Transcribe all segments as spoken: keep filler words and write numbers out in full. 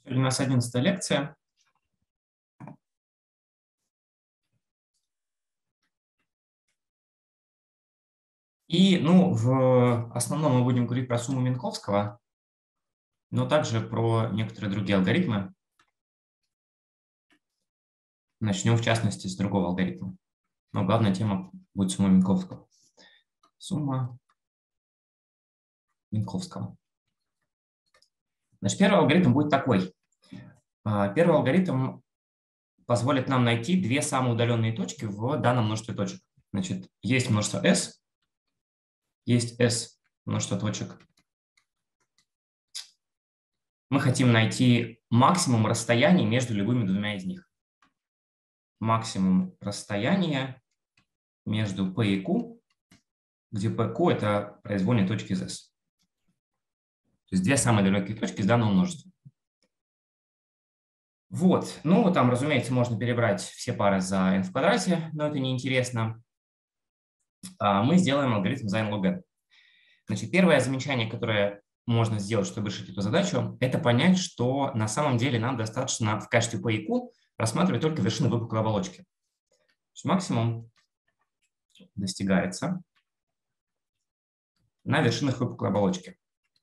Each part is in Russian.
Сегодня у нас одиннадцатая лекция. И, ну, в основном мы будем говорить про сумму Минковского, но также про некоторые другие алгоритмы. Начнем, в частности, с другого алгоритма. Но главная тема будет сумма Минковского. Сумма Минковского. Значит, первый алгоритм будет такой. Первый алгоритм позволит нам найти две самые удаленные точки в данном множестве точек. Значит, есть множество S, есть S множество точек. Мы хотим найти максимум расстояния между любыми двумя из них. Максимум расстояния между P и Q, где P и Q – это произвольные точки из S. То есть две самые далекие точки из данного множества. Вот. Ну, там, разумеется, можно перебрать все пары за n в квадрате, но это неинтересно. Мы сделаем алгоритм за n log n. Значит, первое замечание, которое можно сделать, чтобы решить эту задачу, это понять, что на самом деле нам достаточно в качестве P и Q рассматривать только вершины выпуклой оболочки. То есть максимум достигается на вершинах выпуклой оболочки.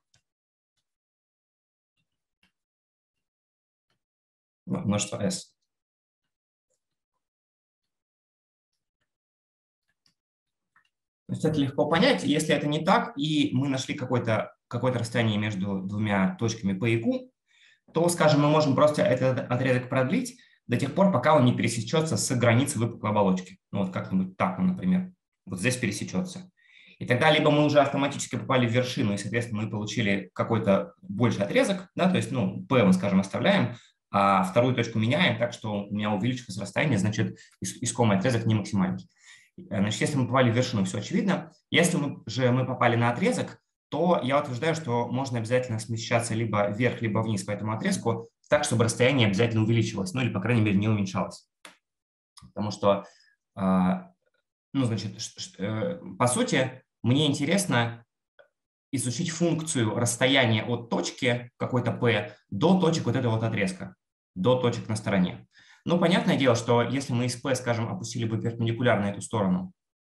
Множество S. То есть это легко понять. Если это не так, и мы нашли какое-то какое-то расстояние между двумя точками P и Q, то, скажем, мы можем просто этот отрезок продлить до тех пор, пока он не пересечется с границей выпуклой оболочки. Ну вот как-нибудь так, например. Вот здесь пересечется. И тогда либо мы уже автоматически попали в вершину, и, соответственно, мы получили какой-то больший отрезок, да, то есть, ну, P мы, скажем, оставляем, а вторую точку меняем так, что у меня увеличилось расстояние, значит, искомый отрезок не максимальный. Значит, если мы попали в вершину, все очевидно. Если мы же мы попали на отрезок, то я утверждаю, что можно обязательно смещаться либо вверх, либо вниз по этому отрезку, так, чтобы расстояние обязательно увеличивалось, ну или, по крайней мере, не уменьшалось. Потому что, ну, значит, по сути, мне интересно изучить функцию расстояния от точки какой-то P до точек вот этого вот отрезка, до точек на стороне. Ну, понятное дело, что если мы из P, скажем, опустили бы перпендикулярно эту сторону,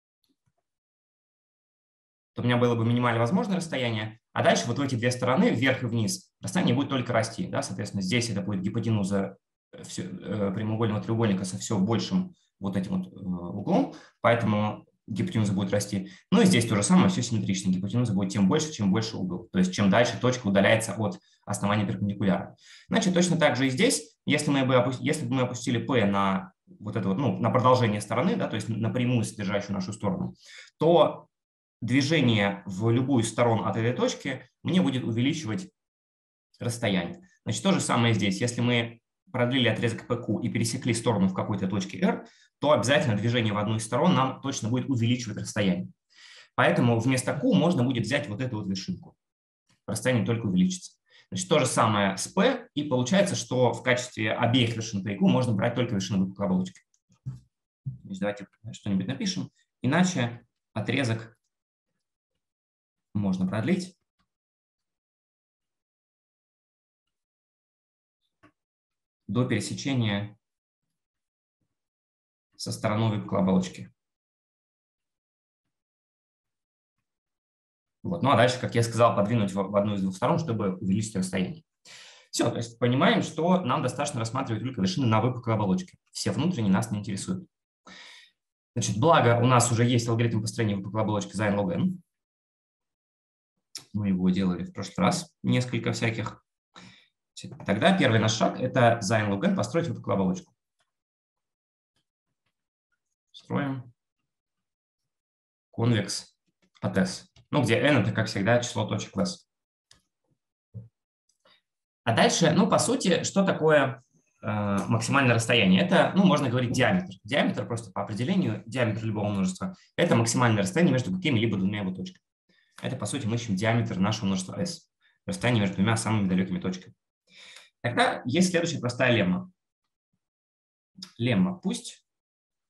то у меня было бы минимально возможное расстояние, а дальше вот в эти две стороны, вверх и вниз, расстояние будет только расти. Да? Соответственно, здесь это будет гипотенуза прямоугольного треугольника со все большим вот этим вот углом, поэтому гипотенуза будет расти. Ну и здесь то же самое, все симметрично. Гипотенуза будет тем больше, чем больше угол. То есть чем дальше точка удаляется от основания перпендикуляра. Значит, точно так же и здесь, если, мы бы, опустили, если бы мы опустили P на вот это вот, ну, на продолжение стороны, да, то есть на прямую содержащую нашу сторону, то движение в любую сторону от этой точки мне будет увеличивать расстояние. Значит, то же самое здесь. Если мы продлили отрезок пэ ку и пересекли сторону в какой-то точке R, то обязательно движение в одну из сторон нам точно будет увеличивать расстояние. Поэтому вместо Q можно будет взять вот эту вот вершинку. Расстояние только увеличится. Значит, то же самое с P, и получается, что в качестве обеих вершин P и Q можно брать только вершину выпуклой оболочки. Значит, давайте что-нибудь напишем. Иначе отрезок можно продлить. До пересечения со стороной выпуклой оболочки. Вот. Ну а дальше, как я сказал, подвинуть в одну из двух сторон, чтобы увеличить расстояние. Все, то есть понимаем, что нам достаточно рассматривать только вершины на выпуклой оболочке. Все внутренние нас не интересуют. Значит, благо у нас уже есть алгоритм построения выпуклой оболочки за n log n. Мы его делали в прошлый раз, несколько всяких. Тогда первый наш шаг – это за n log n построить выпуклую оболочку. Строим конвекс от S. Ну, где n – это, как всегда, число точек в S. А дальше, ну, по сути, что такое э, максимальное расстояние? Это, ну, можно говорить диаметр. Диаметр просто по определению, диаметр любого множества – это максимальное расстояние между какими-либо двумя его точками. Это, по сути, мы ищем диаметр нашего множества S. Расстояние между двумя самыми далекими точками. Тогда есть следующая простая лемма. Лемма. Пусть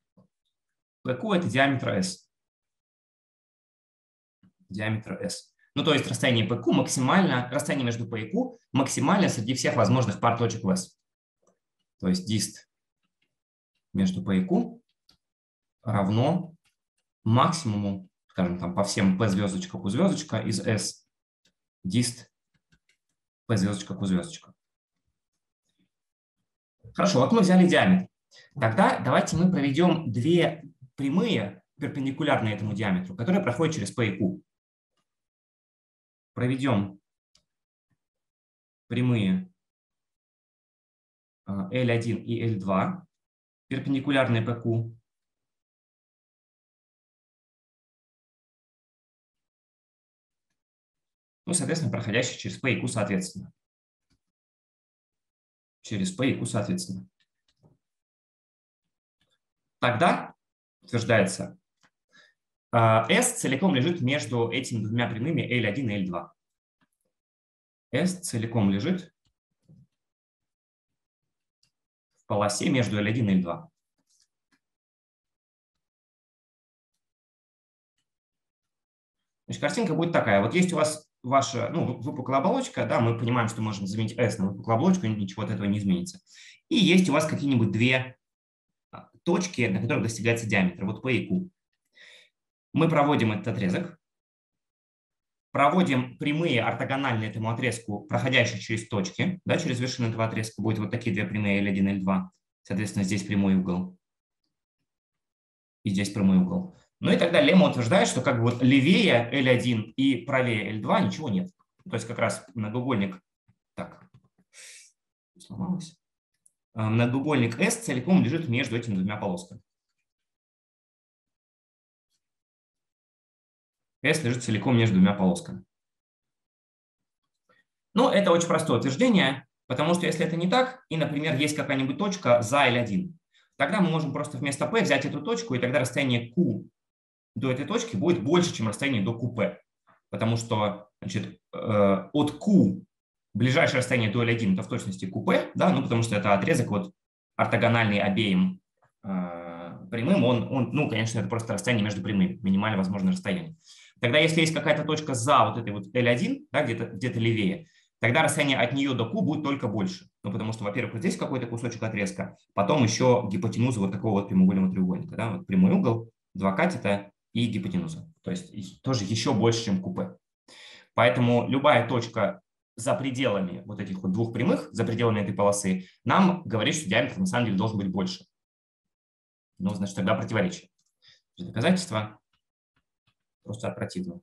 пэ ку – это диаметр S. Диаметр S. Ну, то есть расстояние по q максимально, расстояние между по и q максимально среди всех возможных пар точек в S. То есть дист между по и q равно максимуму, скажем, там по всем p звездочка, q звездочка из S, дист p звездочка, q звездочка. Хорошо, вот мы взяли диаметр. Тогда давайте мы проведем две прямые, перпендикулярные этому диаметру, которые проходят через p и q. Проведем прямые эль один и эль два, перпендикулярные по q. Ну, соответственно, проходящие через p и q соответственно. Через p и q соответственно. Тогда, утверждается, S целиком лежит между этими двумя прямыми эль один и эль два. S целиком лежит в полосе между эль один и эль два. Значит, картинка будет такая. Вот есть у вас ваша, ну, выпуклая оболочка, да, мы понимаем, что можем заменить S на выпуклую оболочку, ничего от этого не изменится. И есть у вас какие-нибудь две точки, на которых достигается диаметр, вот P и Q. Мы проводим этот отрезок, проводим прямые ортогональные этому отрезку, проходящие через точки, да, через вершину этого отрезка будут вот такие две прямые эль один и эль два. Соответственно, здесь прямой угол и здесь прямой угол. Ну и тогда лемма утверждает, что как бы вот левее эль один и правее эль два ничего нет. То есть как раз многоугольник, так, сломалось. Многоугольник S целиком лежит между этими двумя полосками. S лежит целиком между двумя полосками. Ну, это очень простое утверждение, потому что если это не так, и, например, есть какая-нибудь точка за эль один, тогда мы можем просто вместо P взять эту точку, и тогда расстояние Q до этой точки будет больше, чем расстояние до кью пи. Потому что, значит, от Q ближайшее расстояние до эль один это в точности кью пи, да, ну, потому что это отрезок вот ортогональный обеим прямым, он, он, ну, конечно, это просто расстояние между прямыми, минимально возможное расстояние. Тогда, если есть какая-то точка за вот этой вот эль один, да, где-то где-то левее, тогда расстояние от нее до Q будет только больше. Ну, потому что, во-первых, вот здесь какой-то кусочек отрезка, потом еще гипотенуза вот такого вот прямоугольного треугольника. Да, вот прямой угол, два катета и гипотенуза. То есть тоже еще больше, чем кью пи. Поэтому любая точка за пределами вот этих вот двух прямых, за пределами этой полосы, нам говорит, что диаметр на самом деле должен быть больше. Ну, значит, тогда противоречие. Доказательство просто от противного.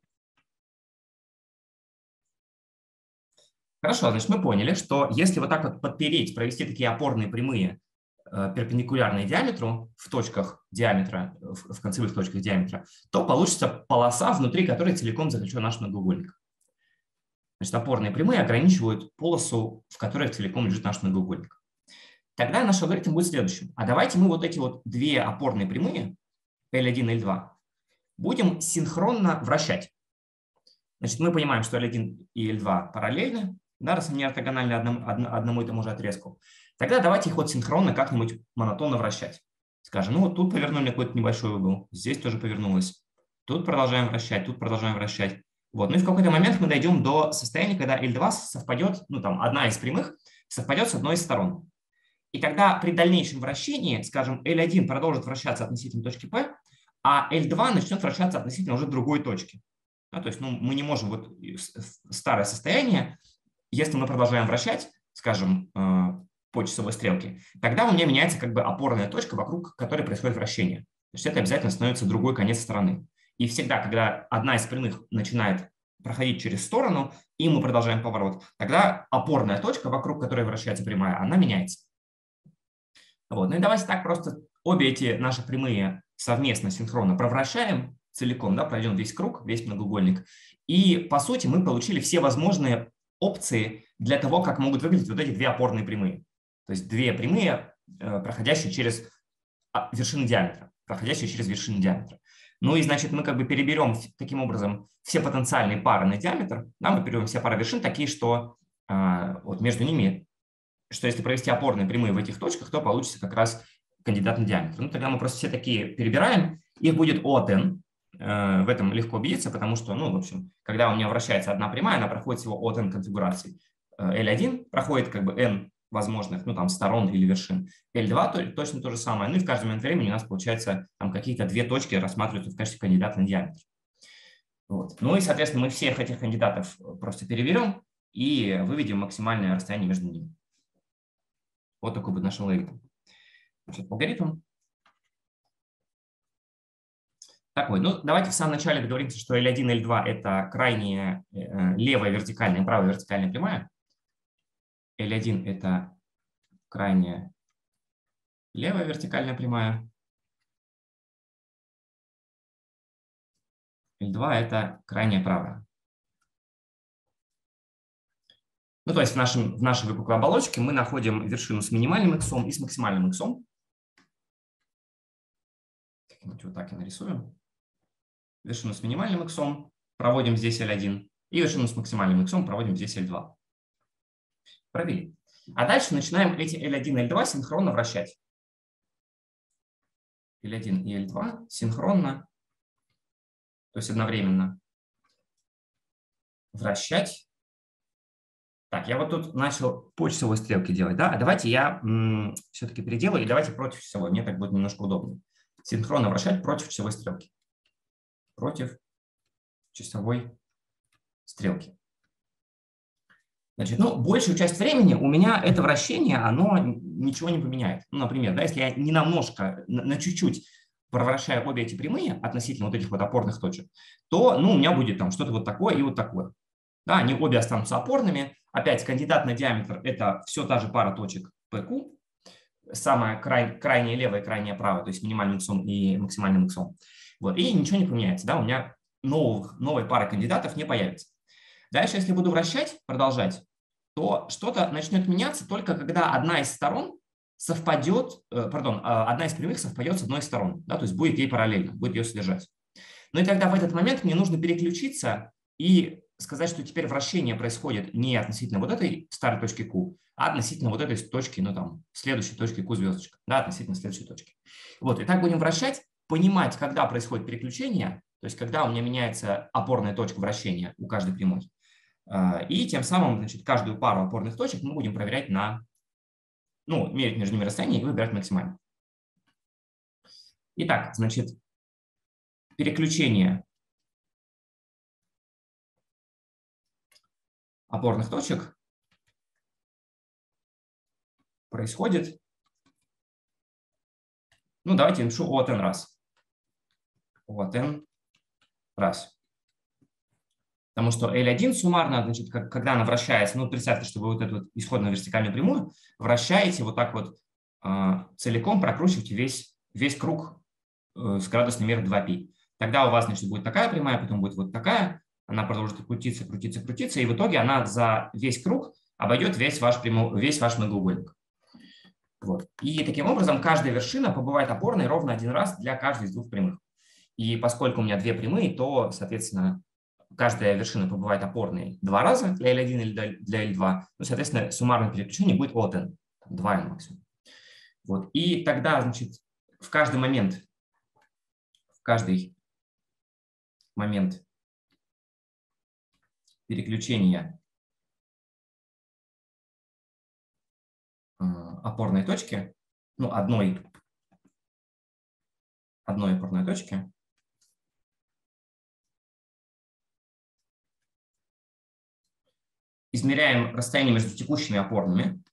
Хорошо, значит, мы поняли, что если вот так вот подпереть, провести такие опорные прямые э, перпендикулярные диаметру в точках диаметра, в, в концевых точках диаметра, то получится полоса, внутри которой целиком заключен наш многоугольник. Значит, опорные прямые ограничивают полосу, в которой целиком лежит наш многоугольник. Тогда наш алгоритм будет следующим. А давайте мы вот эти вот две опорные прямые, эль один и эль два, будем синхронно вращать. Значит, мы понимаем, что эль один и эль два параллельны, да, раз они ортогональны одному, одному и тому же отрезку. Тогда давайте их вот синхронно как-нибудь монотонно вращать. Скажем, ну вот тут повернули какой-то небольшой угол, здесь тоже повернулось. Тут продолжаем вращать, тут продолжаем вращать. Вот. Ну и в какой-то момент мы дойдем до состояния, когда эль два совпадет, ну там одна из прямых совпадет с одной из сторон. И тогда при дальнейшем вращении, скажем, эль один продолжит вращаться относительно точки P, а эль два начнет вращаться относительно уже другой точки. Да, то есть ну, мы не можем вот старое состояние, если мы продолжаем вращать, скажем, по часовой стрелке, тогда у меня меняется как бы опорная точка, вокруг которой происходит вращение. То есть это обязательно становится другой конец стороны. И всегда, когда одна из прямых начинает проходить через сторону, и мы продолжаем поворот, тогда опорная точка, вокруг которой вращается прямая, она меняется. Вот. Ну и давайте так просто обе эти наши прямые совместно, синхронно провращаем целиком, да, пройдем весь круг, весь многоугольник. И, по сути, мы получили все возможные опции для того, как могут выглядеть вот эти две опорные прямые. То есть две прямые, проходящие через вершину диаметра, проходящие через вершину диаметра. Ну и, значит, мы как бы переберем таким образом все потенциальные пары на диаметр, да, мы переберем все пары вершин такие, что а, вот между ними, что если провести опорные прямые в этих точках, то получится как раз кандидат на диаметр. Ну тогда мы просто все такие перебираем, их будет O от N, в этом легко убедиться, потому что, ну, в общем, когда у меня вращается одна прямая, она проходит всего от n конфигураций. эль один проходит как бы n возможных, ну, там, сторон или вершин. эль два то, точно то же самое. Ну, и в каждый момент времени у нас, получается, там какие-то две точки рассматриваются в качестве кандидата на диаметр. Вот. Ну и, соответственно, мы всех этих кандидатов просто переберем и выведем максимальное расстояние между ними. Вот такой будет наш алгоритм. Значит, алгоритм такой. Ну, давайте в самом начале договоримся, что эль один, эль два – это крайняя э, левая вертикальная и правая вертикальная прямая. эль один – это крайняя левая вертикальная прямая. эль два – это крайняя правая. Ну, то есть в, нашем, в нашей выпуклой оболочке мы находим вершину с минимальным х и с максимальным х. Как-нибудь вот так и нарисуем. Вершину с минимальным х проводим здесь эль один, и вершину с максимальным х проводим здесь эль два. Провели. А дальше начинаем эти эль один и эль два синхронно вращать. эль один и эль два синхронно, то есть одновременно, вращать. Так, я вот тут начал по часовой стрелке делать, да? А давайте я все-таки переделаю, и давайте против часовой, мне так будет немножко удобнее. Синхронно вращать против часовой стрелки. Против часовой стрелки. Значит, ну, большую часть времени у меня это вращение, оно ничего не поменяет. Ну, например, да, если я не намножко, на чуть-чуть провращаю обе эти прямые относительно вот этих вот опорных точек, то, ну, у меня будет там что-то вот такое и вот такое. Да, они обе останутся опорными. Опять, кандидат на диаметр – это все та же пара точек пэ ку, самая край, крайняя левая и крайняя правая, то есть минимальным иксом и максимальным иксом. Вот, и ничего не поменяется, да, у меня новых, новой пары кандидатов не появится. Дальше, если буду вращать, продолжать, то что-то начнет меняться только когда одна из сторон совпадет, э, пардон, одна из прямых совпадет с одной из сторон, да, то есть будет ей параллельно, будет ее содержать. Ну и тогда в этот момент мне нужно переключиться и сказать, что теперь вращение происходит не относительно вот этой старой точки Q, а относительно вот этой точки, ну там, следующей точки Q звездочка, да, относительно следующей точки. Вот, и так будем вращать, понимать, когда происходит переключение, то есть когда у меня меняется опорная точка вращения у каждой прямой. И тем самым, значит, каждую пару опорных точек мы будем проверять на, ну, мерить между ними расстояние и выбирать максимально. Итак, значит, переключение опорных точек происходит, ну, давайте напишу о от n раз. о от n раз. Потому что эль один суммарно, значит, когда она вращается, ну, представьте, что вы вот эту вот исходную вертикальную прямую вращаете вот так вот э, целиком, прокручиваете весь, весь круг э, с градусной мерой два пи. Тогда у вас, значит, будет такая прямая, потом будет вот такая, она продолжит крутиться, крутиться, крутиться, и в итоге она за весь круг обойдет весь ваш, прямой, весь ваш многоугольник. Вот. И таким образом каждая вершина побывает опорной ровно один раз для каждой из двух прямых. И поскольку у меня две прямые, то, соответственно, каждая вершина побывает опорной два раза для эль один или для эль два. Ну, соответственно, суммарное переключение будет о от n, два эн максимум. Вот. И тогда, значит, в каждый момент, в каждый момент переключения опорной точки, ну, одной, одной опорной точки, измеряем расстояние между текущими опорными.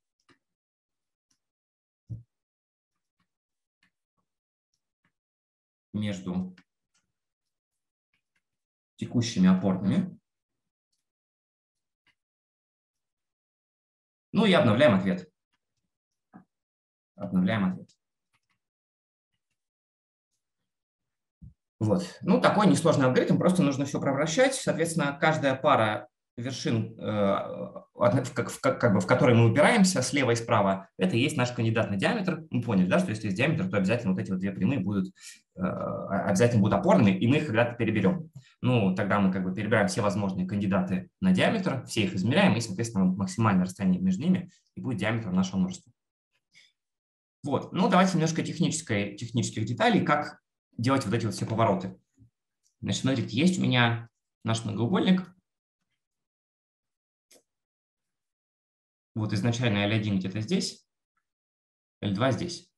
Между текущими опорными. Ну и обновляем ответ. Обновляем ответ. Вот. Ну, такой несложный алгоритм, просто нужно все провращать. Соответственно, каждая пара вершин, как бы, в которой мы упираемся слева и справа, это и есть наш кандидат на диаметр. Мы поняли, да, что если есть диаметр, то обязательно вот эти вот две прямые будут, обязательно будут опорными, и мы их когда-то переберем. Ну, тогда мы как бы перебираем все возможные кандидаты на диаметр, все их измеряем, и, соответственно, максимальное расстояние между ними, и будет диаметр нашего множества. Вот. Ну, давайте немножко технической, технических деталей, как делать вот эти вот все повороты. Значит, смотрите, есть у меня наш многоугольник. Вот изначально эль один где-то здесь, эль два здесь.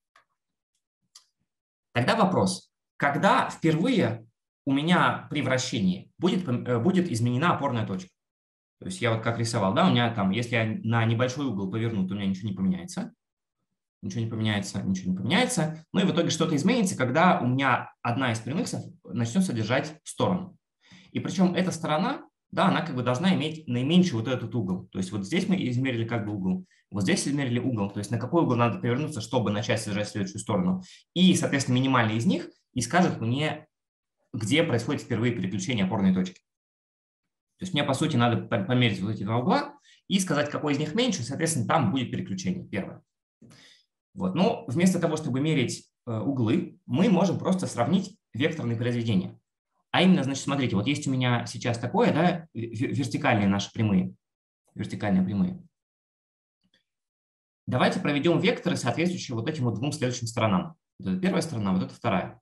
Тогда вопрос, когда впервые у меня при вращении будет, будет изменена опорная точка? То есть я вот как рисовал, да, у меня там, если я на небольшой угол поверну, то у меня ничего не поменяется. Ничего не поменяется, ничего не поменяется. Ну и в итоге что-то изменится, когда у меня одна из прямых начнет содержать сторону. И причем эта сторона, да, она как бы должна иметь наименьший вот этот угол. То есть вот здесь мы измерили как бы угол, вот здесь измерили угол. То есть на какой угол надо повернуться, чтобы начать содержать следующую сторону. И, соответственно, минимальный из них и скажет мне, где происходит впервые переключение опорной точки. То есть мне, по сути, надо померить вот эти два угла и сказать, какой из них меньше, соответственно, там будет переключение первое. Вот. Но вместо того, чтобы мерить э, углы, мы можем просто сравнить векторные произведения. А именно, значит, смотрите, вот есть у меня сейчас такое, да, вертикальные наши прямые, вертикальные прямые. Давайте проведем векторы, соответствующие вот этим вот двум следующим сторонам. Вот это первая сторона, вот это вторая.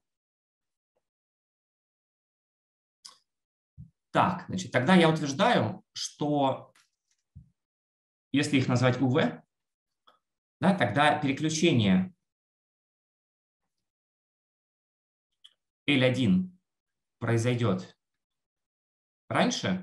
Так, значит, тогда я утверждаю, что если их назвать УВ, да, тогда переключение эль один произойдет раньше,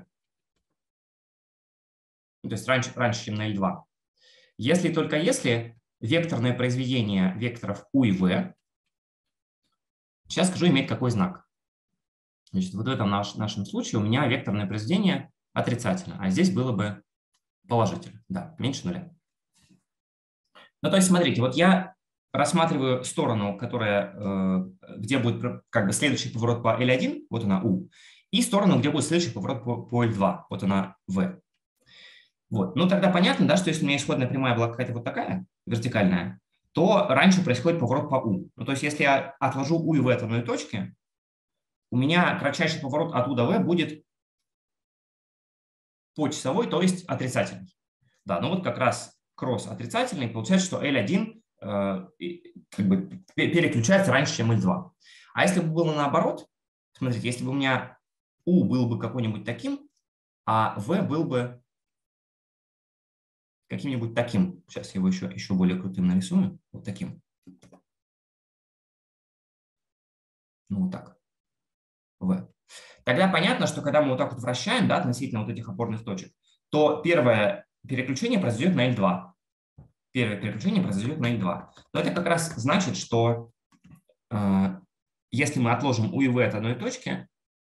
то есть раньше, раньше, чем на эль два, если только если векторное произведение векторов У и В, сейчас скажу, имеет какой знак. Значит, вот в этом наш, нашем случае у меня векторное произведение отрицательно, а здесь было бы положительно, да, меньше нуля. Ну, то есть, смотрите, вот я рассматриваю сторону, которая, где будет как бы следующий поворот по эль один, вот она У, и сторону, где будет следующий поворот по, по эль два, вот она В. Вот. Ну, тогда понятно, да, что если у меня исходная прямая была какая-то вот такая, вертикальная, то раньше происходит поворот по У. Ну, то есть если я отложу У и В от одной точки, у меня кратчайший поворот от У до В будет по часовой, то есть отрицательный. Да, ну вот как раз кросс отрицательный, получается, что эль один э, как бы переключается раньше, чем эль два. А если бы было наоборот, смотрите, если бы у меня У был бы какой-нибудь таким, а В был бы каким-нибудь таким, сейчас я его еще, еще более крутым нарисую, вот таким. Ну, вот так. В. Тогда понятно, что когда мы вот так вот вращаем, да, относительно вот этих опорных точек, то первое переключение произойдет на эль два. Первое переключение произойдет на эль два. Но это как раз значит, что э, если мы отложим У и В от одной точки,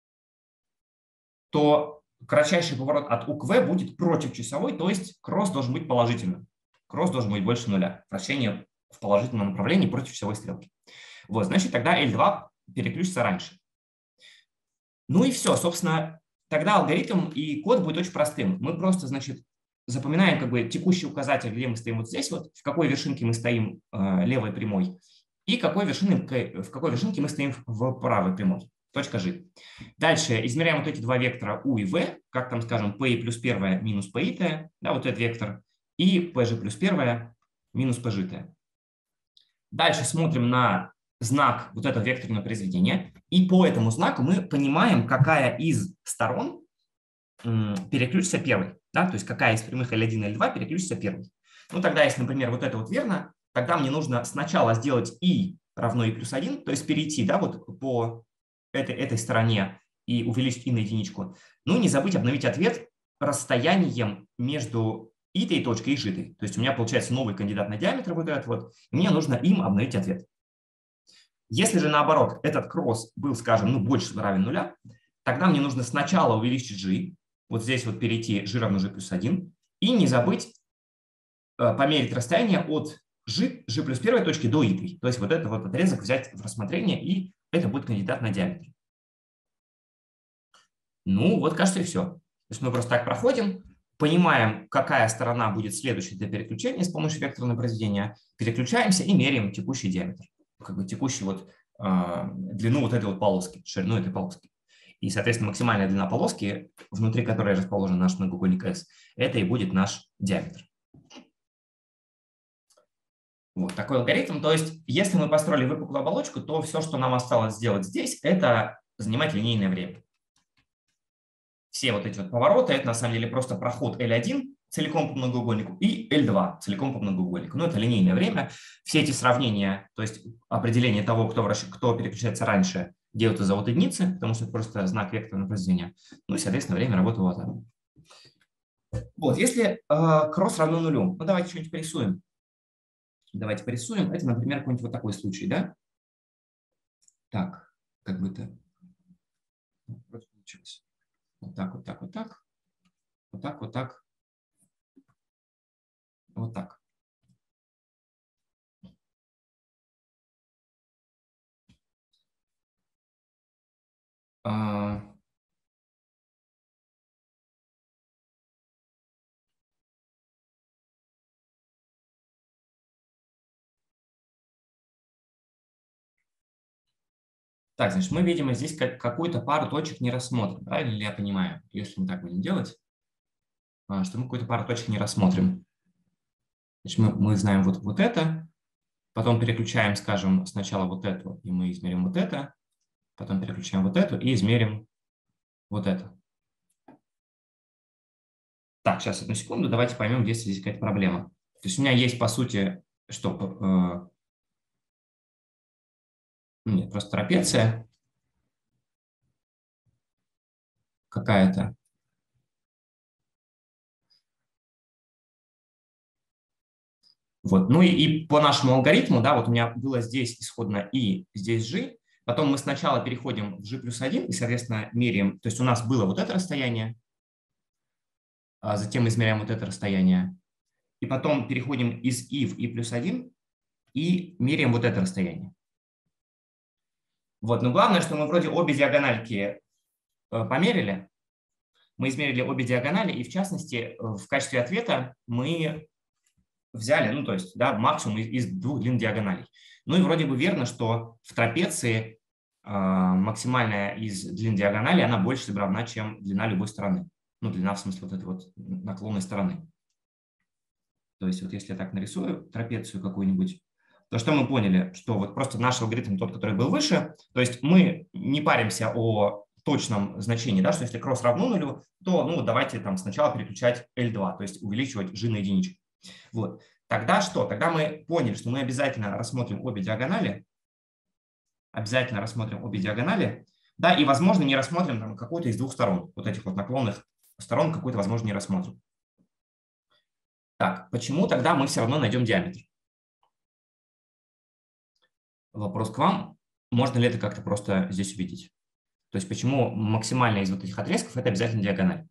то кратчайший поворот от У к В будет против часовой, то есть кросс должен быть положительным. Кросс должен быть больше нуля. Вращение в положительном направлении против часовой стрелки. Вот, значит, тогда эль два переключится раньше. Ну и все, собственно, тогда алгоритм и код будет очень простым. Мы просто, значит, запоминаем как бы текущий указатель, где мы стоим вот здесь, вот, в какой вершинке мы стоим э, левой прямой, и какой вершины, в какой вершинке мы стоим в правой прямой. Точка G. Дальше измеряем вот эти два вектора U и V, как там, скажем, P плюс первое минус P итое, да, вот этот вектор, и P же плюс первое минус P житое. Дальше смотрим на знак вот этого векторного произведения, и по этому знаку мы понимаем, какая из сторон переключится первой, да, то есть какая из прямых эль один и эль два переключится первой. Ну тогда, если, например, вот это вот верно, тогда мне нужно сначала сделать и равно и плюс один, то есть перейти, да, вот по этой, этой стороне и увеличить и на единичку. Ну и не забыть обновить ответ расстоянием между итой точкой и житой. То есть у меня получается новый кандидат на диаметр вот этот вот, и мне нужно им обновить ответ. Если же наоборот этот кросс был, скажем, ну больше равен нуля, тогда мне нужно сначала увеличить g, вот здесь вот перейти g равно g плюс один, и не забыть э, померить расстояние от g, g плюс первой точки до итой. То есть вот этот вот отрезок взять в рассмотрение, и это будет кандидат на диаметр. Ну вот, кажется, и все. То есть мы просто так проходим, понимаем, какая сторона будет следующей для переключения с помощью векторного произведения, переключаемся и меряем текущий диаметр, как бы текущую вот, э, длину вот этой вот полоски, ширину этой полоски. И, соответственно, максимальная длина полоски, внутри которой расположен наш многоугольник S, это и будет наш диаметр. Вот такой алгоритм. То есть, если мы построили выпуклую оболочку, то все, что нам осталось сделать здесь, это занимать линейное время. Все вот эти вот повороты, это на самом деле просто проход L один целиком по многоугольнику и L два целиком по многоугольнику. Ну, это линейное время. Все эти сравнения, то есть определение того, кто, вращ... кто переключается раньше, делают из-за вот единицы, потому что это просто знак векторного произведения. Ну и, соответственно, время работы вот оно. Вот, если э, кросс равно нулю, ну давайте что-нибудь порисуем. Давайте порисуем. Это, например, какой-нибудь вот такой случай, да? Так, как бы это получилось. Вот так, вот так, вот так. Вот так, вот так. Вот так. А... Так, значит, мы, видимо, здесь какую-то пару точек не рассмотрим. Правильно ли я понимаю? Если мы так будем делать, что мы какую-то пару точек не рассмотрим. Значит, мы, мы знаем вот, вот это, потом переключаем, скажем, сначала вот эту, и мы измерим вот это, потом переключаем вот эту и измерим вот это. Так, сейчас, одну секунду, давайте поймем, где здесь какая-то проблема. То есть у меня есть, по сути, что... Э, нет, просто трапеция какая-то. Вот. Ну и, и по нашему алгоритму, да, вот у меня было здесь исходно и здесь g, потом мы сначала переходим в g плюс один и, соответственно, меряем, то есть у нас было вот это расстояние, а затем измеряем вот это расстояние, и потом переходим из i в i плюс один и меряем вот это расстояние. Вот, но главное, что мы вроде обе диагональки померили, мы измерили обе диагонали, и в частности, в качестве ответа мы взяли, ну, то есть, да, максимум из, из двух длин диагоналей. Ну и вроде бы верно, что в трапеции э, максимальная из длин диагонали, она больше либо равна, чем длина любой стороны. Ну, длина в смысле вот этой вот наклонной стороны. То есть вот если я так нарисую трапецию какую-нибудь, то что мы поняли? Что вот просто наш алгоритм, тот, который был выше, то есть мы не паримся о точном значении, да, что если кросс равно нулю, то ну, давайте там сначала переключать L два, то есть увеличивать g на единичку. Вот. Тогда что? Тогда мы поняли, что мы обязательно рассмотрим обе диагонали, обязательно рассмотрим обе диагонали, да, и, возможно, не рассмотрим там какую-то из двух сторон, вот этих вот наклонных сторон какую-то, возможно, не рассмотрим. Так, почему тогда мы все равно найдем диаметр? Вопрос к вам. Можно ли это как-то просто здесь увидеть? То есть почему максимальная из вот этих отрезков – это обязательно диагональ?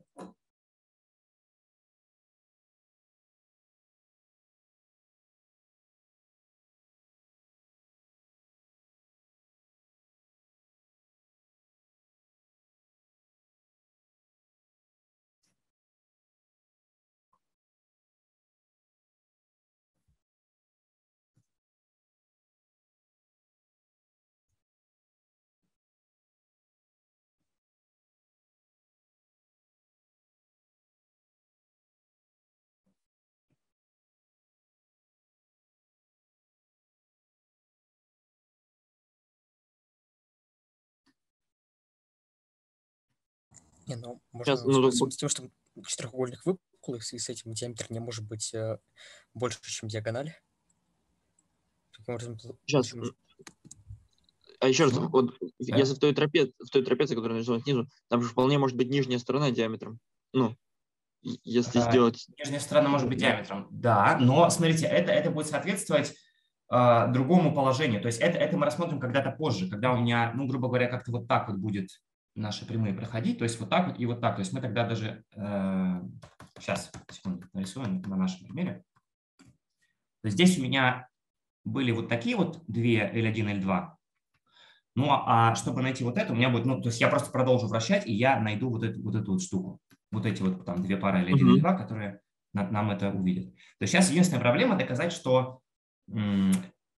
Не, ну, Сейчас, можно ну, с тем, что четырехугольник выпуклый, и с этим диаметр не может быть э, больше, чем диагональ. Таким образом, сейчас. получим- А еще раз, Что? вот, Да. если в той, трапе... в той трапеции, которая нарисована снизу, там же вполне может быть нижняя сторона диаметром. Ну, и- если А, сделать... нижняя сторона может быть диаметром, да, но смотрите, это, это будет соответствовать а, другому положению. То есть это, это мы рассмотрим когда-то позже, когда у меня, ну, грубо говоря, как-то вот так вот будет наши прямые проходить, то есть вот так вот и вот так. То есть мы тогда даже, э, сейчас, секунду, нарисуем на нашем примере. То есть здесь у меня были вот такие вот две L один, L два. Ну, а чтобы найти вот это, у меня будет, ну, то есть я просто продолжу вращать, и я найду вот эту вот, эту вот штуку. Вот эти вот там две пары L один, L два, которые нам это увидят. То есть сейчас единственная проблема доказать, что м,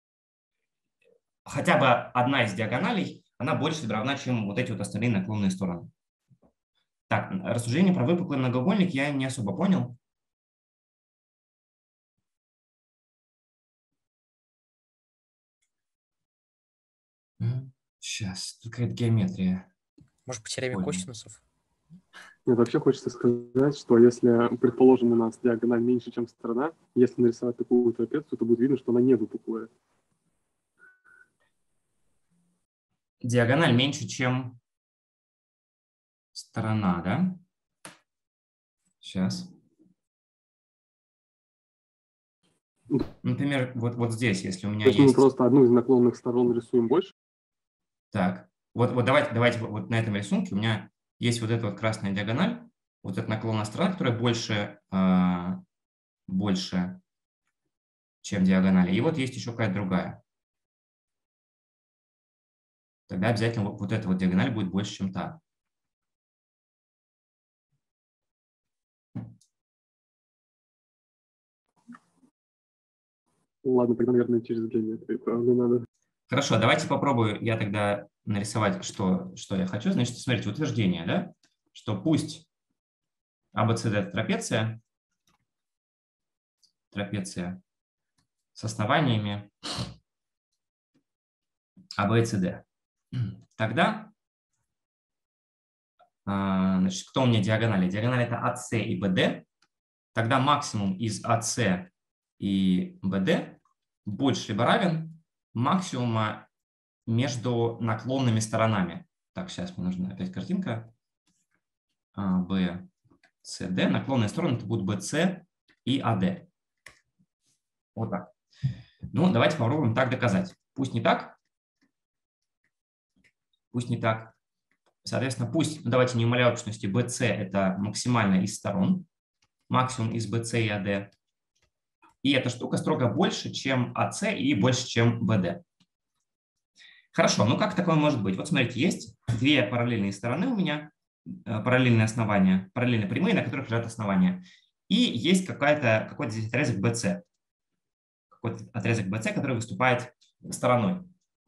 хотя бы одна из диагоналей, она больше либо равна, чем вот эти вот остальные наклонные стороны. Так, рассуждение про выпуклый многоугольник я не особо понял. Сейчас, тут какая-то геометрия. Может, по теореме Понял. косинусов? Нет, вообще хочется сказать, что если, предположим, у нас диагональ меньше, чем сторона, если нарисовать такую трапецию, то будет видно, что она не выпуклая. Диагональ меньше, чем сторона, да? Сейчас. Например, вот, вот здесь, если у меня То есть мы есть... просто одну из наклонных сторон рисуем больше. Так. Вот, вот давайте, давайте вот на этом рисунке у меня есть вот эта вот красная диагональ, вот эта наклонная сторона, которая больше, э, больше, чем диагонали. И вот есть еще какая-то другая. Тогда обязательно вот, вот эта вот диагональ будет больше, чем та. Ладно, тогда, наверное, через геометрию. Правда, надо. Хорошо, давайте попробую я тогда нарисовать, что, что я хочу. Значит, смотрите, утверждение, да? Что пусть а бэ цэ дэ – это трапеция, трапеция с основаниями а бэ и си ди. Тогда, значит, кто у меня диагонали? Диагональ – это а цэ и бэ дэ. Тогда максимум из а цэ и бэ дэ больше либо равен максимума между наклонными сторонами. Так, сейчас мне нужна опять картинка. а бэ цэ дэ. Наклонные стороны это будут бэ цэ и а дэ. Вот так. Ну, давайте попробуем так доказать. Пусть не так. Пусть не так. Соответственно, пусть, ну, давайте не умаляю точности, бэ цэ это максимально из сторон. Максимум из бэ цэ и а дэ. И эта штука строго больше, чем а цэ и больше, чем бэ дэ. Хорошо, ну как такое может быть? Вот смотрите, есть две параллельные стороны у меня, параллельные основания, параллельные прямые, на которых лежат основания. И есть какая-то, какой-то здесь отрезок бэ цэ. Какой-то отрезок бэ цэ, который выступает стороной.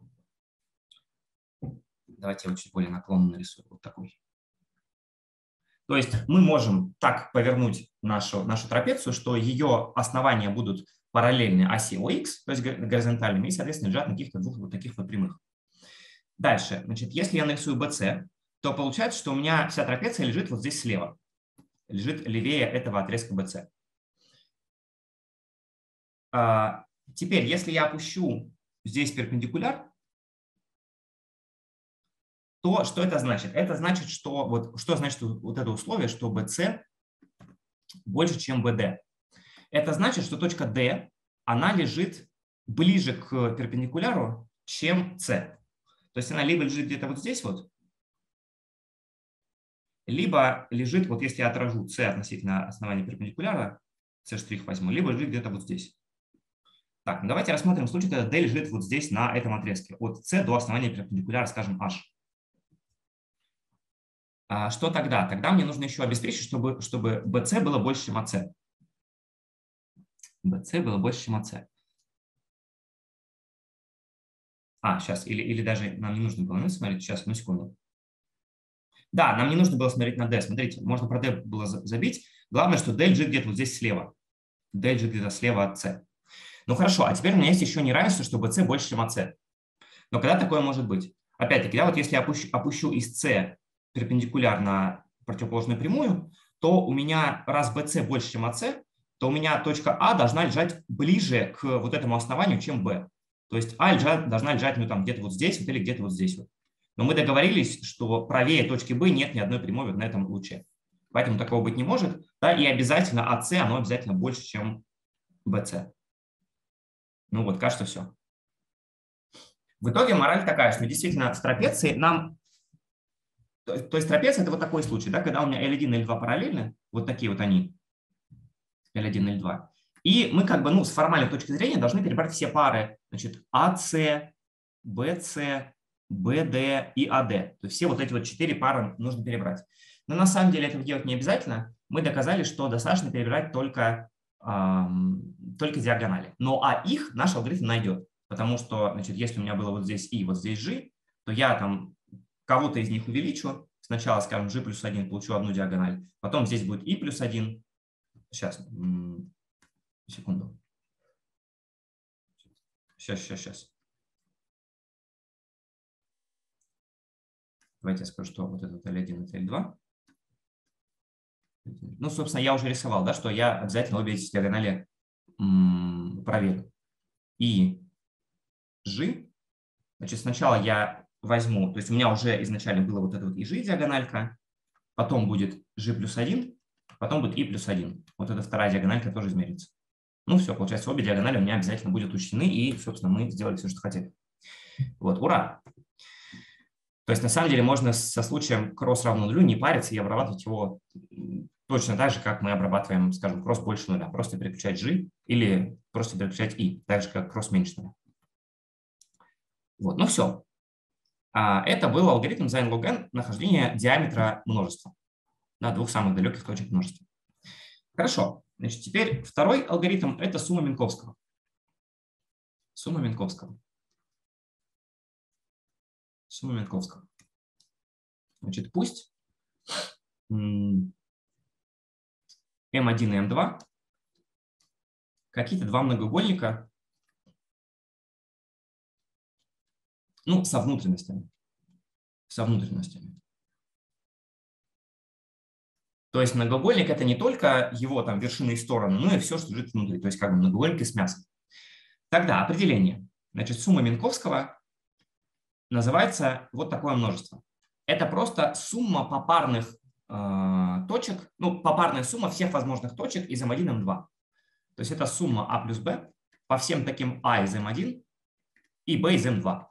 Давайте я его чуть более наклонно нарисую. Вот такой. То есть мы можем так повернуть нашу, нашу трапецию, что ее основания будут параллельны оси о икс, то есть горизонтальными, и, соответственно, лежат на каких-то двух вот таких вот прямых. Дальше, значит, если я нарисую бэ цэ, то получается, что у меня вся трапеция лежит вот здесь слева. Лежит левее этого отрезка бэ цэ. А, теперь, если я опущу здесь перпендикуляр, то что это значит? Это значит, что вот что значит вот это условие, что бэ цэ больше, чем бэ дэ. Это значит, что точка D, она лежит ближе к перпендикуляру, чем С. То есть она либо лежит где-то вот здесь вот, либо лежит, вот если я отражу С относительно основания перпендикуляра, С' возьму, либо лежит где-то вот здесь. Так, ну давайте рассмотрим случай, когда D лежит вот здесь на этом отрезке, от С до основания перпендикуляра, скажем, H. А что тогда? Тогда мне нужно еще обеспечить, чтобы, чтобы бэ цэ было больше, чем а цэ. бэ цэ было больше, чем а цэ. А, сейчас, или, или даже нам не нужно было смотреть, сейчас, одну секунду. Да, нам не нужно было смотреть на D. Смотрите, можно про D было забить. Главное, что D лежит где-то вот здесь слева. D лежит где-то слева от C. Ну хорошо, а теперь у меня есть еще неравенство, что бэ цэ больше, чем а цэ. Но когда такое может быть? Опять-таки, да, вот если я опущу, опущу из C перпендикулярно противоположную прямую, то у меня, раз бэ цэ больше, чем а цэ, то у меня точка А должна лежать ближе к вот этому основанию, чем B. То есть А лежат, должна лежать ну, там где-то вот здесь вот, или где-то вот здесь вот. Но мы договорились, что правее точки B нет ни одной прямой вот на этом луче. Поэтому такого быть не может. Да, и обязательно а цэ, оно обязательно больше, чем бэ цэ. Ну вот, кажется, все. В итоге мораль такая, что действительно с трапецией нам... То, то есть трапеция – это вот такой случай, да, когда у меня эл один и эл два параллельны, вот такие вот они, эл один и эл два. И мы как бы, ну, с формальной точки зрения должны перебрать все пары, значит, а цэ, бэ цэ, бэ дэ и а дэ. То есть все вот эти вот четыре пары нужно перебрать. Но на самом деле этого делать не обязательно. Мы доказали, что достаточно перебирать только, эм, только диагонали. Но а их наш алгоритм найдет. Потому что, значит, если у меня было вот здесь и, вот здесь g, то я там кого-то из них увеличу. Сначала, скажем, g плюс один, получу одну диагональ. Потом здесь будет и плюс один. Сейчас. Секунду. Сейчас, сейчас, сейчас. Давайте я скажу, что вот это вот L один, это L два. Ну, собственно, я уже рисовал, да, что я обязательно обе эти диагонали м, проверю. И G, значит, сначала я возьму, то есть у меня уже изначально было вот это вот и G диагональка, потом будет G плюс один, потом будет I плюс один. Вот эта вторая диагональка тоже измерится. Ну, все, получается, обе диагонали у меня обязательно будут учтены, и, собственно, мы сделали все, что хотели. Вот, ура! То есть, на самом деле, можно со случаем кросс равно нулю не париться и обрабатывать его точно так же, как мы обрабатываем, скажем, кросс больше нуля. Просто переключать G или просто переключать I, так же, как кросс меньше нуля. Вот, ну все. А это был алгоритм sin log n нахождения диаметра множества, да, двух самых далеких точек множества. Хорошо. Значит, теперь второй алгоритм – это сумма Минковского. Сумма Минковского. Сумма Минковского. Значит, пусть эм один и эм два какие-то два многоугольника, ну, со внутренностями. Со внутренностями. То есть многоугольник – это не только его там вершины и стороны, но и все, что лежит внутри. То есть как бы многоугольники с мясом. Тогда определение. Значит, сумма Минковского называется вот такое множество. Это просто сумма попарных э, точек, ну, попарная сумма всех возможных точек из эм один и эм два. То есть это сумма А плюс Б по всем таким А из эм один и Б из эм два.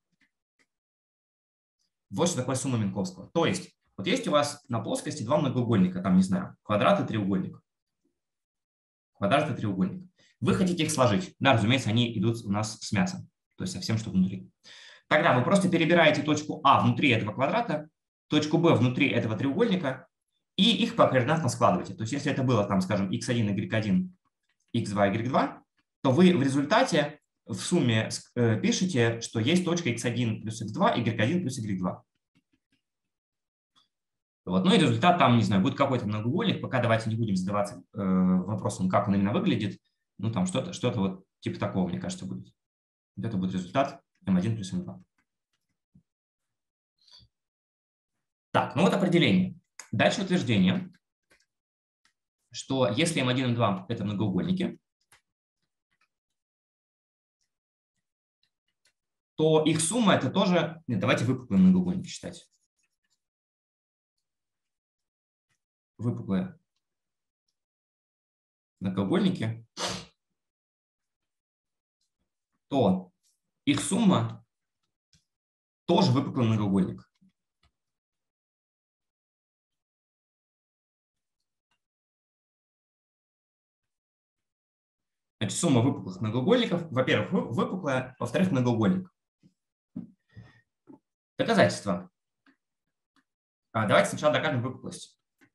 Вот что такое сумма Минковского. То есть вот есть у вас на плоскости два многоугольника, там, не знаю, квадрат и треугольник. Квадрат и треугольник. Вы хотите их сложить. Да, разумеется, они идут у нас с мясом, то есть со всем, что внутри. Тогда вы просто перебираете точку А внутри этого квадрата, точку Б внутри этого треугольника и их покоординатно складываете. То есть если это было, там, скажем, икс один, игрек один, икс два, игрек два, то вы в результате в сумме пишете, что есть точка икс один плюс икс два, игрек один плюс игрек два. Вот. Ну и результат там, не знаю, будет какой-то многоугольник. Пока давайте не будем задаваться э, вопросом, как он именно выглядит. Ну там что-то что-то вот типа такого, мне кажется, будет. Вот это будет результат эм один плюс эм два. Так, ну вот определение. Дальше утверждение, что если эм один и эм два это многоугольники, то их сумма это тоже... Нет, давайте выпуклые многоугольники считать. Выпуклые многоугольники, то их сумма тоже выпуклый многоугольник. Значит, сумма выпуклых многоугольников, во-первых, выпуклая, во-вторых, многоугольник. Доказательства. А, давайте сначала докажем выпуклость.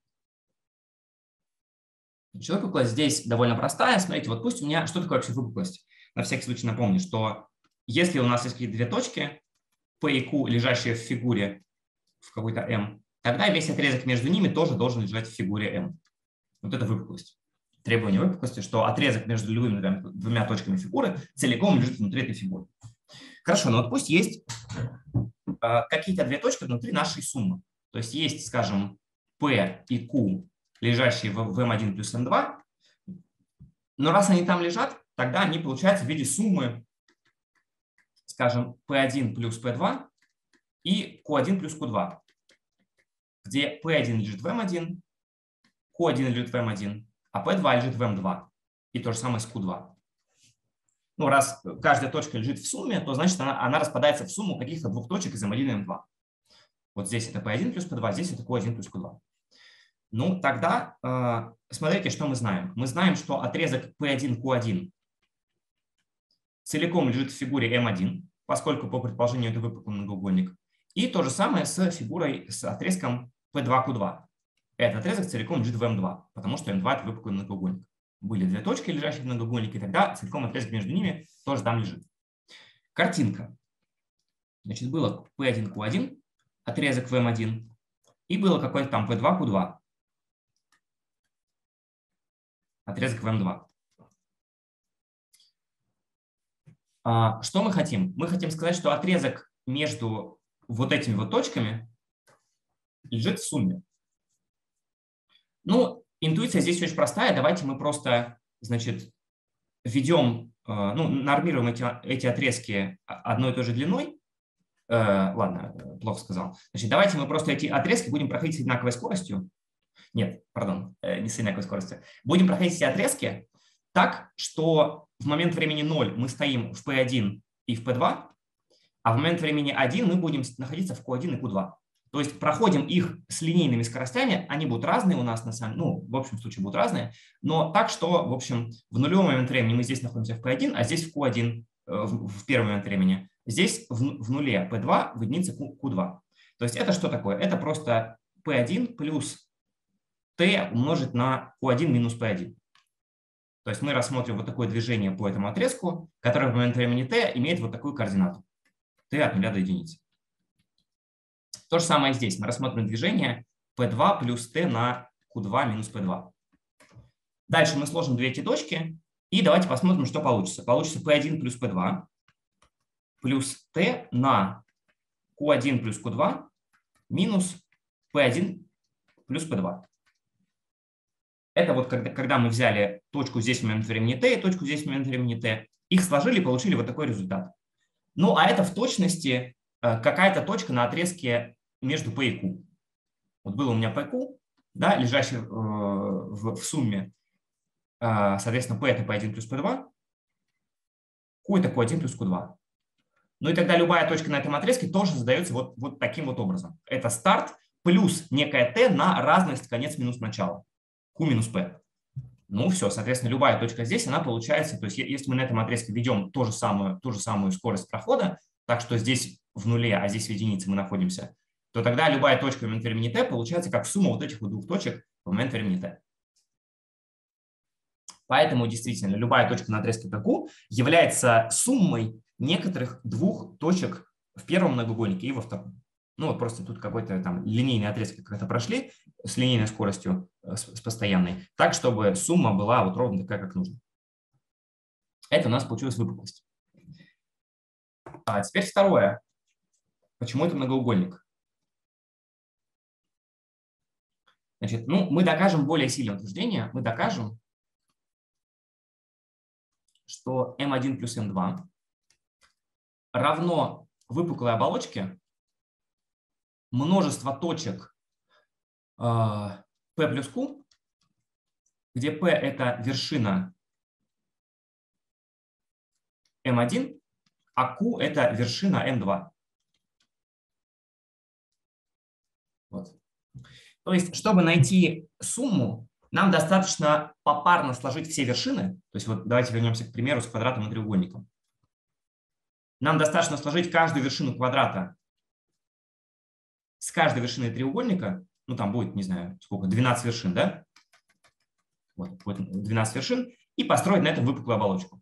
Значит, выпуклость здесь довольно простая. Смотрите, вот пусть у меня... Что такое вообще выпуклость? На всякий случай напомню, что если у нас есть какие-то две точки, P и Q, лежащие в фигуре в какой-то M, тогда весь отрезок между ними тоже должен лежать в фигуре M. Вот это выпуклость. Требование выпуклости, что отрезок между любыми двумя точками фигуры целиком лежит внутри этой фигуры. Хорошо, но вот пусть есть э, какие-то две точки внутри нашей суммы. То есть есть, скажем, P и Q, лежащие в, в эм один плюс эм два, но раз они там лежат, тогда они получаются в виде суммы, скажем, пи один плюс пи два и ку один плюс ку два, где пи один лежит в эм один, ку один лежит в эм один, а пи два лежит в эм два. И то же самое с ку два. Ну, раз каждая точка лежит в сумме, то значит она, она распадается в сумму каких-то двух точек из эм один и эм два. Вот здесь это пи один плюс пи два, здесь это ку один плюс ку два. Ну, тогда э, смотрите, что мы знаем. Мы знаем, что отрезок пи один ку один целиком лежит в фигуре эм один, поскольку по предположению это выпуклый многоугольник. И то же самое с фигурой, с отрезком пи два ку два. Этот отрезок целиком лежит в эм два, потому что эм два – это выпуклый многоугольник. Были две точки, лежащие в многоугольнике, тогда целиком отрезок между ними тоже там лежит. Картинка. Значит, было пи один ку один, отрезок в эм один, и было какой-то там пи два ку два, отрезок в эм два. Что мы хотим? Мы хотим сказать, что отрезок между вот этими вот точками лежит в сумме. Ну, интуиция здесь очень простая. Давайте мы просто, значит, введем, ну, нормируем эти, эти отрезки одной и той же длиной. Э, ладно, плохо сказал. Значит, давайте мы просто эти отрезки будем проходить с одинаковой скоростью. Нет, пардон, не с одинаковой скоростью. Будем проходить эти отрезки так, что в момент времени ноль мы стоим в пи один и в пи два, а в момент времени один мы будем находиться в кью один и кью два. То есть проходим их с линейными скоростями, они будут разные у нас, на самом, ну, в общем случае будут разные, но так, что, в общем, в нулевой момент времени мы здесь находимся в пи один, а здесь в кью один, в, в первый момент времени. Здесь в, в нуле пи два, в единице кью два. То есть это что такое? Это просто пи один плюс t умножить на кью один минус пи один. То есть мы рассмотрим вот такое движение по этому отрезку, которое в момент времени t имеет вот такую координату. t от нуля до единицы. То же самое здесь. Мы рассмотрим движение пи два плюс t на кью два минус пи два. Дальше мы сложим две эти точки и давайте посмотрим, что получится. Получится пи один плюс пи два плюс t на кью один плюс кью два минус пи один плюс пи два. Это вот когда, когда мы взяли точку здесь в момент времени t и точку здесь в момент времени t, их сложили и получили вот такой результат. Ну, а это в точности какая-то точка на отрезке между p и q. Вот было у меня pq, да, лежащий в, в сумме, соответственно, p это пи один плюс пи два, q это кью один плюс кью два. Ну и тогда любая точка на этом отрезке тоже задается вот, вот таким вот образом. Это старт плюс некая t на разность конец минус начало. Q минус p. Ну все, соответственно, любая точка здесь, она получается, то есть если мы на этом отрезке ведем ту же самую, ту же самую скорость прохода, так что здесь в нуле, а здесь в единице мы находимся, то тогда любая точка в момент времени t получается как сумма вот этих вот двух точек в момент времени t. Поэтому действительно любая точка на отрезке пи кью является суммой некоторых двух точек в первом многоугольнике и во втором. Ну вот просто тут какой-то там линейный отрезок как-то прошли с линейной скоростью, с, с постоянной, так, чтобы сумма была вот ровно такая, как нужно. Это у нас получилась выпуклость. А теперь второе. Почему это многоугольник? Значит, ну, мы докажем более сильное утверждение. Мы докажем, что эм один плюс эм два равно выпуклой оболочке множество точек э, P плюс Q, где P – это вершина эм один, а Q – это вершина эм два. Вот. То есть, чтобы найти сумму, нам достаточно попарно сложить все вершины. То есть, вот давайте вернемся к примеру с квадратом и треугольником. Нам достаточно сложить каждую вершину квадрата с каждой вершины треугольника, ну там будет, не знаю, сколько, двенадцать вершин, да? Вот, будет двенадцать вершин, и построить на этом выпуклую оболочку.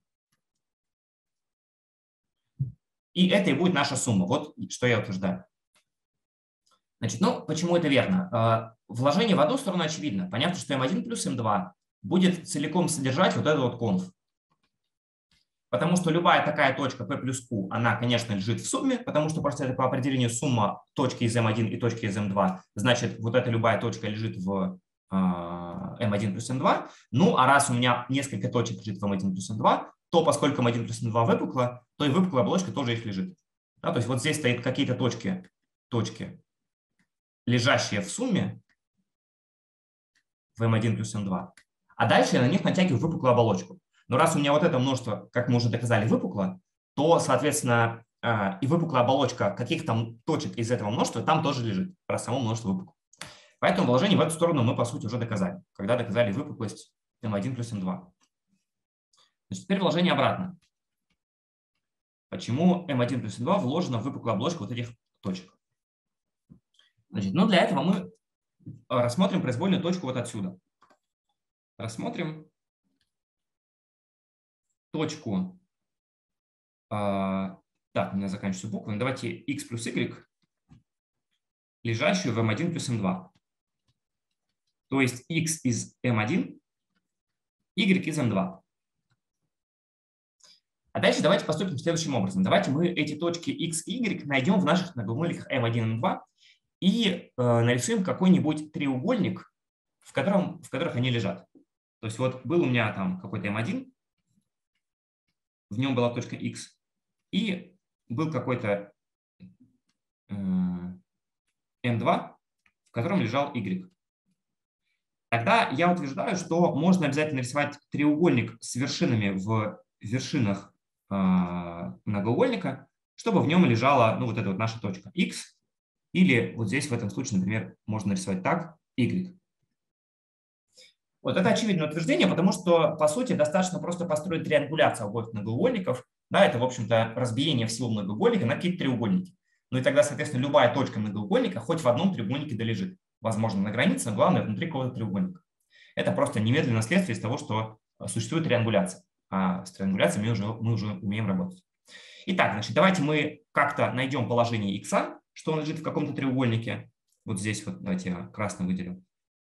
И это и будет наша сумма. Вот что я утверждаю. Значит, ну, почему это верно? Вложение в одну сторону очевидно. Понятно, что эм один плюс эм два будет целиком содержать вот этот вот конв. Потому что любая такая точка P плюс Q, она, конечно, лежит в сумме, потому что просто это по определению сумма точки из эм один и точки из эм два. Значит, вот эта любая точка лежит в эм один плюс эм два. Ну, а раз у меня несколько точек лежит в эм один плюс эм два, то поскольку эм один плюс эм два выпукла, то и выпуклая оболочка тоже их лежит. Да, то есть вот здесь стоят какие-то точки, точки, лежащие в сумме в эм один плюс эм два. А дальше я на них натягиваю выпуклую оболочку. Но раз у меня вот это множество, как мы уже доказали, выпукло, то, соответственно, и выпуклая оболочка каких-то точек из этого множества там тоже лежит, раз само множество выпукло. Поэтому вложение в эту сторону мы, по сути, уже доказали, когда доказали выпуклость эм один плюс эм два. Значит, теперь вложение обратно. Почему эм один плюс эм два вложено в выпуклую оболочку вот этих точек? Значит, ну, для этого мы рассмотрим произвольную точку вот отсюда. Рассмотрим точку, а, так, у меня заканчиваются буквы, давайте x плюс y, лежащую в эм один плюс эм два. То есть x из эм один, y из эм два. А дальше давайте поступим следующим образом. Давайте мы эти точки x и y найдем в наших многоугольниках эм один и эм два и э, нарисуем какой-нибудь треугольник, в, котором, в которых они лежат. То есть вот был у меня там какой-то эм один, в нем была точка X, и был какой-то э, эм два, в котором лежал Y. Тогда я утверждаю, что можно обязательно рисовать треугольник с вершинами в вершинах э, многоугольника, чтобы в нем лежала, ну, вот эта вот наша точка X, или вот здесь в этом случае, например, можно нарисовать так Y. Вот это очевидное утверждение, потому что, по сути, достаточно просто построить триангуляцию обоих многоугольников. Да, это, в общем-то, разбиение всего многоугольника на какие-то треугольники. Ну и тогда, соответственно, любая точка многоугольника хоть в одном треугольнике долежит. Возможно, на границе, но главное, внутри какого-то треугольника. Это просто немедленное следствие из того, что существует триангуляция. А с триангуляцией мы уже, мы уже умеем работать. Итак, значит, давайте мы как-то найдем положение x, что он лежит в каком-то треугольнике. Вот здесь вот, давайте я красным выделю.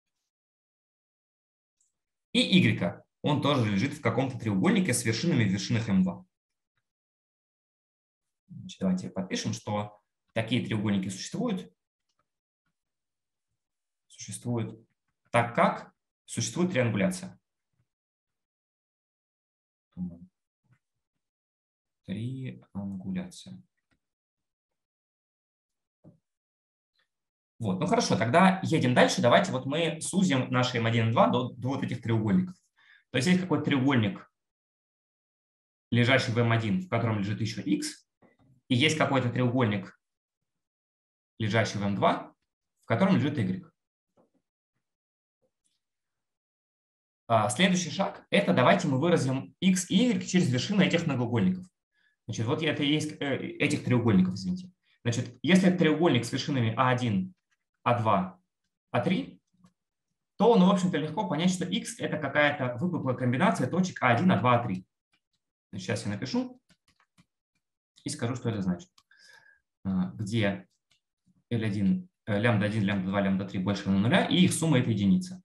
И y, он тоже лежит в каком-то треугольнике с вершинами в вершинах эм два. Значит, давайте подпишем, что такие треугольники существуют. Существуют так, как существует триангуляция. Триангуляция. Вот, ну хорошо, тогда едем дальше. Давайте вот мы сузим наши эм один и эм два до, до вот этих треугольников. То есть есть какой-то треугольник, лежащий в эм один, в котором лежит еще x, и есть какой-то треугольник, лежащий в эм два, в котором лежит y. Следующий шаг – это давайте мы выразим x и y через вершины этих многоугольников. Значит, вот это и есть этих треугольников, извините. Значит, если это треугольник с вершинами а один, а два, а три, то, ну, в общем-то, легко понять, что x – это какая-то выпуклая комбинация точек а один, а два, а три. Значит, сейчас я напишу и скажу, что это значит. Где эл один, лямбда один, лямбда два, лямбда три больше равно нуля, и их сумма – это единица.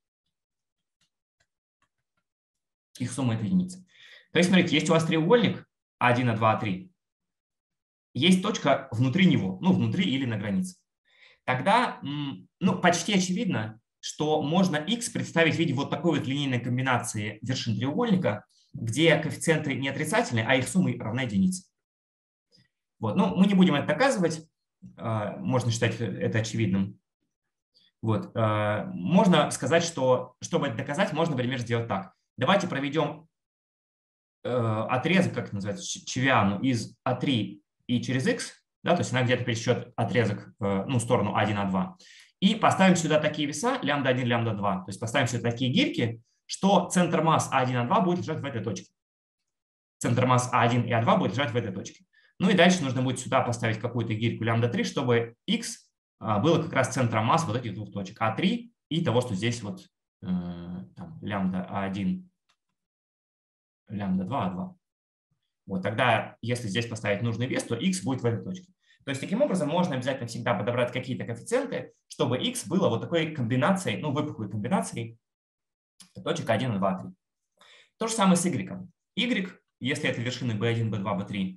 Их сумма – это единица. То есть, смотрите, есть у вас треугольник а один, а два, а три. Есть точка внутри него, ну, внутри или на границе. Тогда, ну, почти очевидно, что можно x представить в виде вот такой вот линейной комбинации вершин треугольника, где коэффициенты не отрицательные, а их сумма равна единице. Вот. Ну, мы не будем это доказывать, можно считать это очевидным. Вот. Можно сказать, что, чтобы это доказать, можно, например, сделать так. Давайте проведем отрезок, как это называется, чевиану из а три и через x, да, то есть она где-то пересечет отрезок, ну, в сторону а один, а два, и поставим сюда такие веса, лямбда один, лямбда два, то есть поставим сюда такие гирьки, что центр масс а один, а два будет лежать в этой точке. Центр масс а один и а два будет лежать в этой точке. Ну и дальше нужно будет сюда поставить какую-то гирьку лямбда три, чтобы x было как раз центром масс вот этих двух точек а три и того, что здесь вот э, там, лямбда а один, лямбда два, а два. Вот тогда, если здесь поставить нужный вес, то x будет в этой точке. То есть таким образом можно обязательно всегда подобрать какие-то коэффициенты, чтобы x было вот такой комбинацией, ну, выпуклой комбинацией точек а один, два, три. То же самое с y. y, если это вершины би один, би два, би три,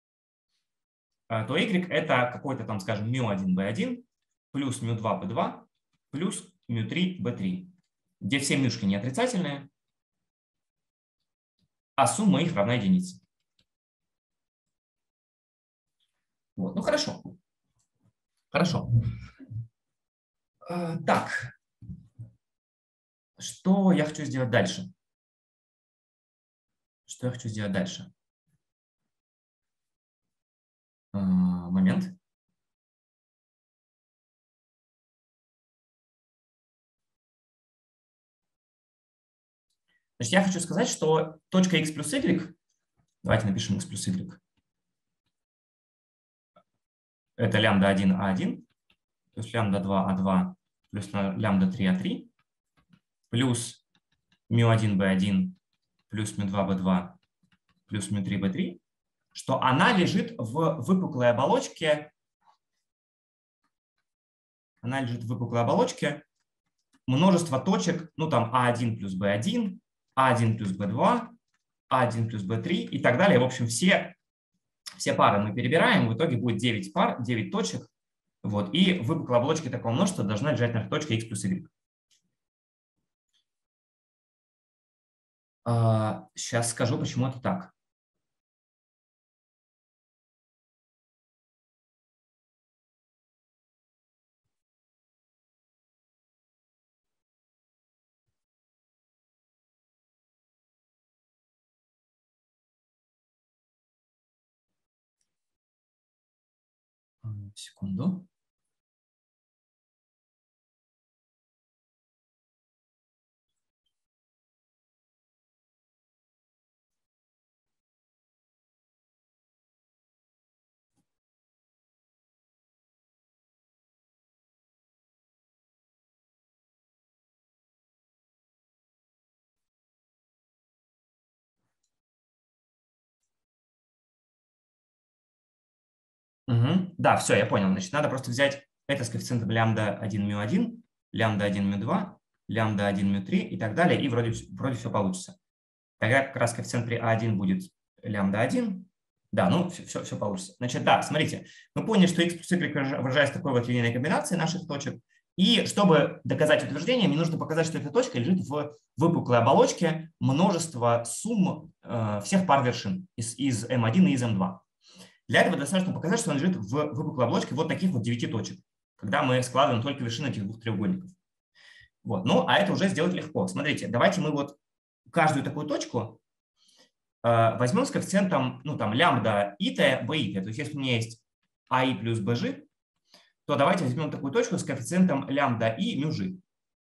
то y это какой-то там, скажем, мю один, би один плюс мю два, би два плюс мю три, би три, где все мюшки не отрицательные, а сумма их равна единице. Вот, ну хорошо. Хорошо. Так, что я хочу сделать дальше? Что я хочу сделать дальше? Момент. Значит, я хочу сказать, что точка x плюс y, давайте напишем x плюс y, это лямбда один, а один, плюс лямбда два, а два, плюс лямбда три, а три, плюс мю один, би один, плюс мю два, би два, плюс мю три, би три, что она лежит в выпуклой оболочке, она лежит в выпуклой оболочке множество точек, ну там а один плюс би один, а один плюс би два, а один плюс би три и так далее. В общем, все, все пары мы перебираем, в итоге будет девять пар, девять точек, Вот, и выпуклая оболочка такого множества должна лежать наша точка x плюс y. А, сейчас скажу, почему это так. Секунду. Угу. Да, все, я понял. Значит, надо просто взять это с коэффициентом лямбда один мю один, лямбда один мю два, лямбда один мю три и так далее, и вроде, вроде все получится. Тогда как раз коэффициент при а один будет лямбда один. Да, ну все, все, все получится. Значит, да, смотрите, мы поняли, что x плюс y выражается такой вот линейной комбинацией наших точек. И чтобы доказать утверждение, мне нужно показать, что эта точка лежит в выпуклой оболочке множества сумм э, всех пар вершин из, из эм один и из эм два. Для этого достаточно показать, что она лежит в выпуклой оболочке вот таких вот девяти точек, когда мы складываем только вершины этих двух треугольников. Вот. Ну, а это уже сделать легко. Смотрите, давайте мы вот каждую такую точку э, возьмем с коэффициентом, ну, там, лямбда ит, би. То есть, если у меня есть аи плюс бж, то давайте возьмем такую точку с коэффициентом лямбда и мюжи.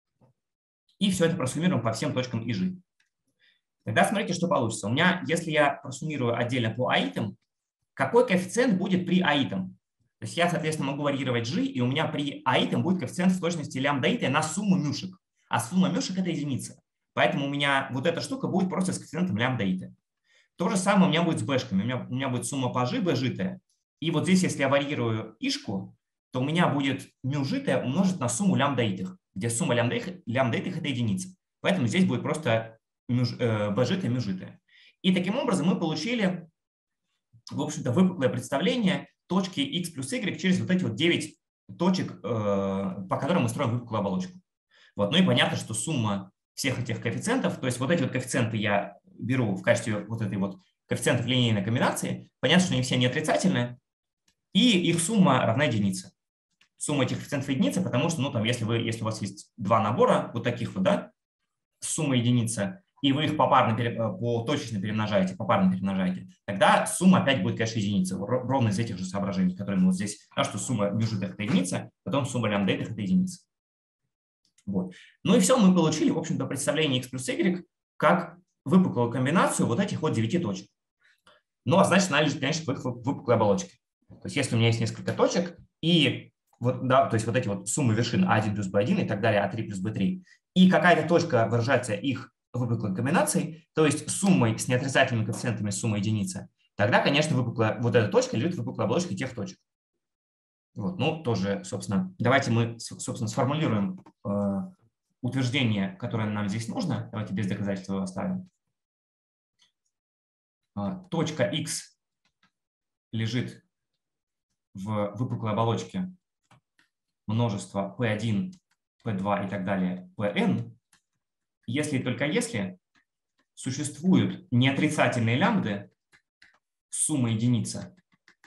И все это просуммируем по всем точкам ижи. Тогда смотрите, что получится. У меня, если я просуммирую отдельно по аитам, какой коэффициент будет при аитам? То есть я, соответственно, могу варьировать g, и у меня при аитам будет коэффициент в точности лямбда ит на сумму мюшек. А сумма мюшек – это единица. Поэтому у меня вот эта штука будет просто с коэффициентом лямбда ит. То же самое у меня будет с бэшками. У меня, у меня будет сумма по g, бжт. И вот здесь, если я варьирую ишку, то у меня будет мюжт умножить на сумму лямбда итых, где сумма лямбда итых – это единица. Поэтому здесь будет просто бжт и мюжт. И таким образом мы получили, в общем-то, выпуклое представление точки x плюс y через вот эти вот девять точек, по которым мы строим выпуклую оболочку. Вот. Ну и понятно, что сумма всех этих коэффициентов, то есть вот эти вот коэффициенты я беру в качестве вот этой вот коэффициентов линейной комбинации, понятно, что они все не отрицательные, и их сумма равна единице. Сумма этих коэффициентов единица, потому что, ну, там, если, вы, если у вас есть два набора, вот таких вот, да, сумма единица, и вы их попарно, по точечно перемножаете, попарно перемножаете, тогда сумма опять будет, конечно, единица, ровно из этих же соображений, которые мы вот здесь, да, что сумма мюжитых – это единица, потом сумма лямбда-итых – это единица. Вот. Ну и все, мы получили, в общем-то, представление x плюс y как выпуклую комбинацию вот этих вот девяти точек. Ну, а значит, она лежит, конечно, в их выпуклой оболочке. То есть если у меня есть несколько точек, и вот, да, то есть вот эти вот суммы вершин а один плюс бэ один и так далее, а три плюс бэ три, и какая-то точка выражается их выпуклой комбинацией, то есть суммой с неотрицательными коэффициентами сумма единица, тогда, конечно, выпуклая, вот эта точка лежит в выпуклой оболочке тех точек. Вот, ну, тоже, собственно, давайте мы, собственно, сформулируем э, утверждение, которое нам здесь нужно. Давайте без доказательства его оставим. Э, точка x лежит в выпуклой оболочке множества пэ один, пэ два и так далее, pn, если и только если существуют неотрицательные лямбды сумма единица,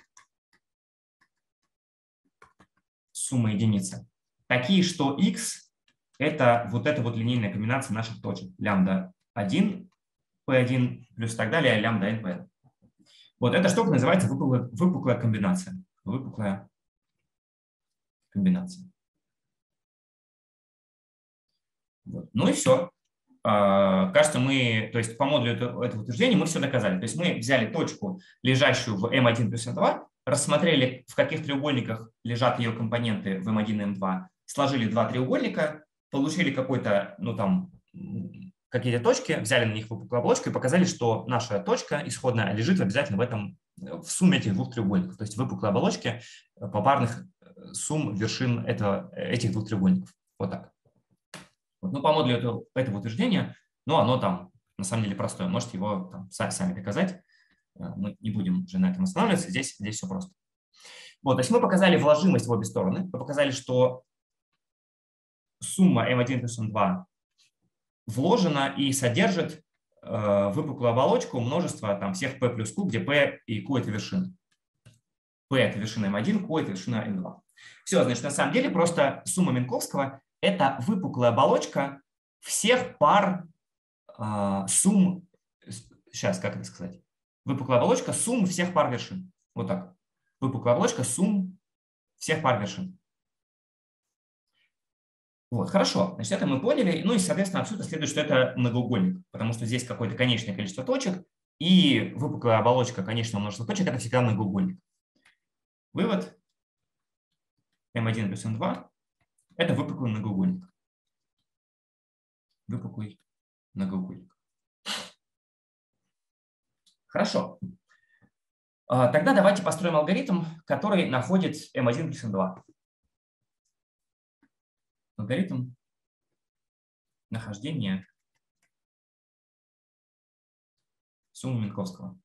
сумма единица, такие, что x – это вот эта вот линейная комбинация наших точек. Лямбда один, пэ один плюс и так далее, лямбда n, pn. Вот эта штука называется выпуклая, выпуклая комбинация. Выпуклая комбинация. Вот. Ну и все. Кажется, мы, то есть по модулю этого, этого утверждения мы все доказали. То есть мы взяли точку, лежащую в эм один плюс эм два, рассмотрели, в каких треугольниках лежат ее компоненты в эм один и эм два, сложили два треугольника, получили какой-то, ну там, какие-то точки, взяли на них выпуклую оболочку и показали, что наша точка исходная лежит обязательно в этом, в сумме этих двух треугольников, то есть в выпуклой оболочке попарных сумм вершин этого, этих двух треугольников. Вот так. Вот. Ну, по модулю этого, этого утверждения, ну, оно там на самом деле простое. Можете его там сами доказать. Мы не будем уже на этом останавливаться. Здесь, здесь все просто. Вот, то есть мы показали вложимость в обе стороны. Мы показали, что сумма эм один плюс эм два вложена и содержит э, выпуклую оболочку множества там, всех P плюс Q, где P и Q – это вершины. P – это вершина эм один, Q – это вершина эм два. Все, значит, на самом деле просто сумма Минковского – это выпуклая оболочка всех пар э, сумм. Сейчас, как это сказать? Выпуклая оболочка сумм всех пар вершин. Вот так. Выпуклая оболочка сумм всех пар вершин. Вот, хорошо. Значит, это мы поняли. Ну и, соответственно, отсюда следует, что это многоугольник, потому что здесь какое-то конечное количество точек, и выпуклая оболочка конечного множества точек – это всегда многоугольник. Вывод. эм один плюс эм два – это выпуклый многоугольник. Выпуклый многоугольник. Хорошо. Тогда давайте построим алгоритм, который находит эм один плюс эм два. Алгоритм нахождения суммы Минковского.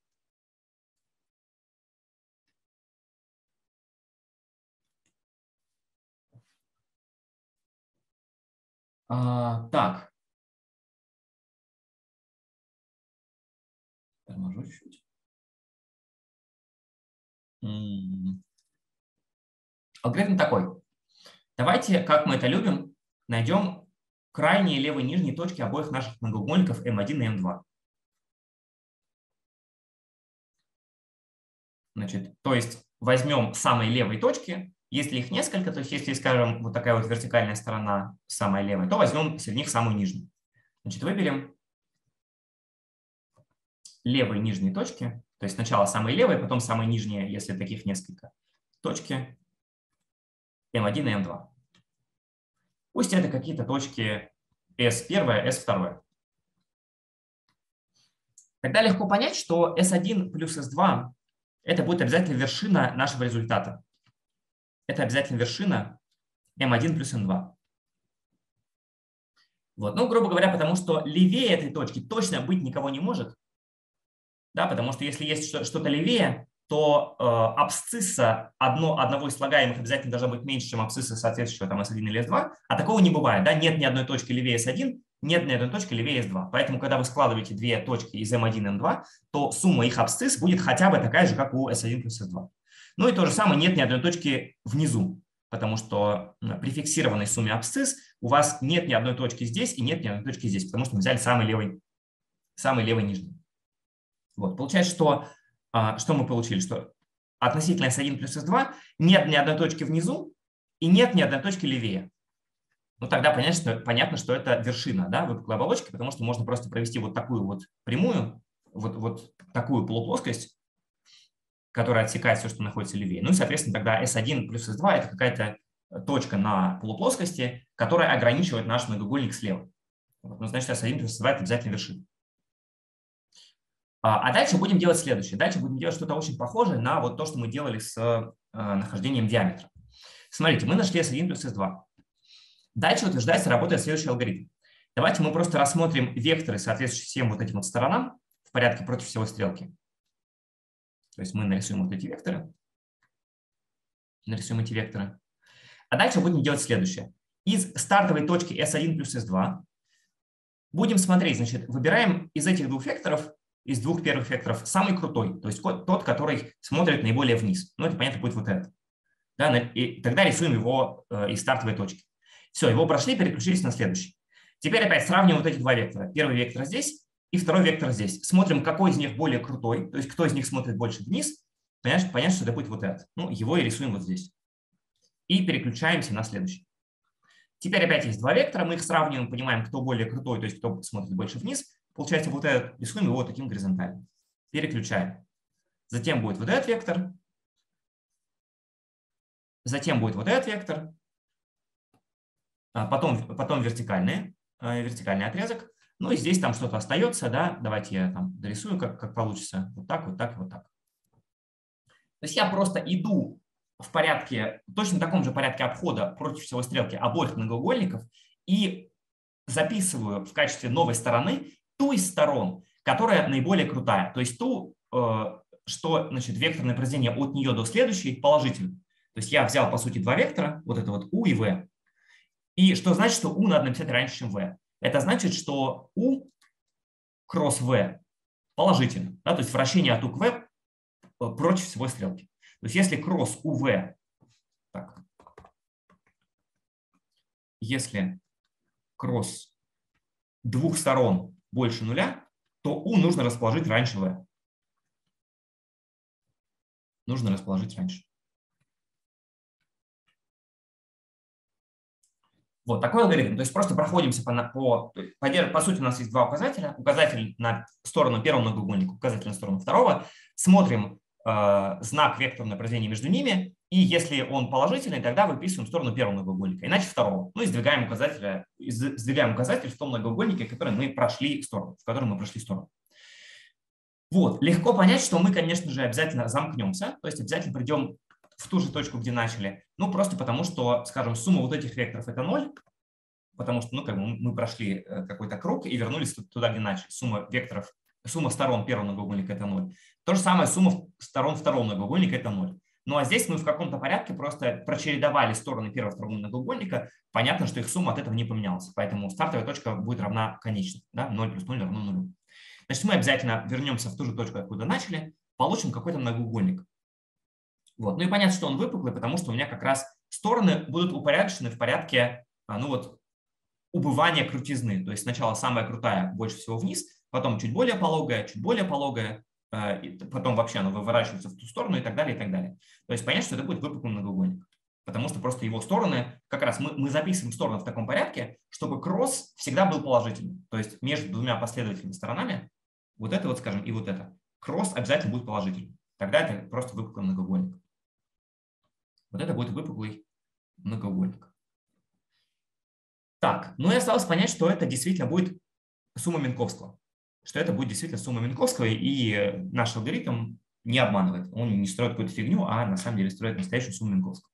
А, так. Торможу чуть-чуть. Алгоритм такой. Давайте, как мы это любим, найдем крайние левые и нижние точки обоих наших многоугольников эм один и эм два. Значит, то есть возьмем самые левые точки, если их несколько, то есть если, скажем, вот такая вот вертикальная сторона самая левая, то возьмем среди них самую нижнюю. Значит, выберем левые и нижние точки, то есть сначала самые левые, потом самые нижние, если таких несколько, точки эм один и эм два. Пусть это какие-то точки эс один, эс два. Тогда легко понять, что эс один плюс эс два – это будет обязательно вершина нашего результата. Это обязательно вершина эм один плюс эм два. Вот. Ну, грубо говоря, потому что левее этой точки точно быть никого не может. Да, потому что если есть что-то левее, то э, абсцисса одно, одного из слагаемых обязательно должна быть меньше, чем абсцисса соответствующего там эс один или эс два, а такого не бывает. Да? Нет ни одной точки левее эс один, нет ни одной точки левее эс два. Поэтому, когда вы складываете две точки из эм один и эм два, то сумма их абсцисс будет хотя бы такая же, как у эс один плюс эс два. Ну и то же самое, нет ни одной точки внизу, потому что при фиксированной сумме абсцисс у вас нет ни одной точки здесь и нет ни одной точки здесь, потому что мы взяли самый левый, самый левый нижний. Вот. Получается, что, что мы получили, что относительно эс один плюс эс два нет ни одной точки внизу и нет ни одной точки левее. Ну, тогда понятно, что, понятно, что это вершина, да, выпуклой оболочки, потому что можно просто провести вот такую вот прямую, вот, вот такую полуплоскость, которая отсекает все, что находится левее. Ну и, соответственно, тогда эс один плюс эс два – это какая-то точка на полуплоскости, которая ограничивает наш многоугольник слева. Вот. Ну, значит, эс один плюс эс два – это обязательно вершина. А дальше будем делать следующее. Дальше будем делать что-то очень похожее на вот то, что мы делали с э, нахождением диаметра. Смотрите, мы нашли эс один плюс эс два. Дальше утверждается, работает следующий алгоритм. Давайте мы просто рассмотрим векторы, соответствующие всем вот этим вот сторонам в порядке против всего стрелки. То есть мы нарисуем вот эти векторы. Нарисуем эти векторы. А дальше будем делать следующее. Из стартовой точки эс один плюс эс два будем смотреть, значит, выбираем из этих двух векторов, из двух первых векторов самый крутой, то есть тот, который смотрит наиболее вниз. Ну, это, понятно, будет вот этот. Да, и тогда рисуем его из стартовой точки. Все, его прошли, переключились на следующий. Теперь опять сравниваем вот эти два вектора. Первый вектор здесь и второй вектор здесь. Смотрим, какой из них более крутой, то есть кто из них смотрит больше вниз. Понятно, понятно, что это будет вот этот. Ну, его и рисуем вот здесь. И переключаемся на следующий. Теперь опять есть два вектора, мы их сравниваем, понимаем, кто более крутой, то есть кто смотрит больше вниз. Получается, вот этот, рисуем его вот таким горизонтальным. Переключаем. Затем будет вот этот вектор. Затем будет вот этот вектор. Потом, потом вертикальный, вертикальный отрезок. Ну и здесь там что-то остается. Да? Давайте я там дорисую, как, как получится. Вот так, вот так и вот так. То есть я просто иду в порядке, точно таком же порядке обхода против всего стрелки обоих многоугольников и записываю в качестве новой стороны ту из сторон, которая наиболее крутая. То есть ту, что, значит, векторное произведение от нее до следующей положительно. То есть я взял, по сути, два вектора, вот это вот u и v. И что значит, что u надо написать раньше, чем v? Это значит, что u кросс v положительно. Да? То есть вращение от u к v против всего стрелки. То есть если кросс uv, так, если кросс двух сторон больше нуля, то u нужно расположить раньше v. Нужно расположить раньше. Вот такой алгоритм. То есть просто проходимся по, по, по, по сути, у нас есть два указателя. Указатель на сторону первого многоугольника, указатель на сторону второго. Смотрим э, знак векторного произведения между ними. И если он положительный, тогда выписываем сторону первого многоугольника, иначе второго. Ну и сдвигаем указатель, сдвигаем указатель в том многоугольнике, который мы прошли сторону, в котором мы прошли сторону. Вот. Легко понять, что мы, конечно же, обязательно замкнемся, то есть обязательно придем в ту же точку, где начали. Ну, просто потому что, скажем, сумма вот этих векторов – это ноль, потому что, ну, как бы мы прошли какой-то круг и вернулись туда, где начали. Сумма векторов, сумма сторон первого многоугольника – это ноль. То же самое сумма сторон второго многоугольника – это ноль. Ну, а здесь мы в каком-то порядке просто прочередовали стороны первого и второго многоугольника. Понятно, что их сумма от этого не поменялась. Поэтому стартовая точка будет равна конечной. Да? ноль плюс ноль равно нулю. Значит, мы обязательно вернемся в ту же точку, откуда начали, получим какой-то многоугольник. Вот. Ну и понятно, что он выпуклый, потому что у меня как раз стороны будут упорядочены в порядке, ну вот, убывания крутизны. То есть сначала самая крутая больше всего вниз, потом чуть более пологая, чуть более пологая, потом вообще она выворачивается в ту сторону и так далее, и так далее. То есть понятно, что это будет выпуклый многоугольник, потому что просто его стороны, как раз мы, мы записываем стороны в таком порядке, чтобы кросс всегда был положительным. То есть между двумя последовательными сторонами, вот это вот, скажем, и вот это, кросс обязательно будет положительным. Тогда это просто выпуклый многоугольник. Вот это будет выпуклый многоугольник. Так, ну и осталось понять, что это действительно будет сумма Минковского. Что это будет действительно сумма Минковского, и наш алгоритм не обманывает. Он не строит какую-то фигню, а на самом деле строит настоящую сумму Минковского.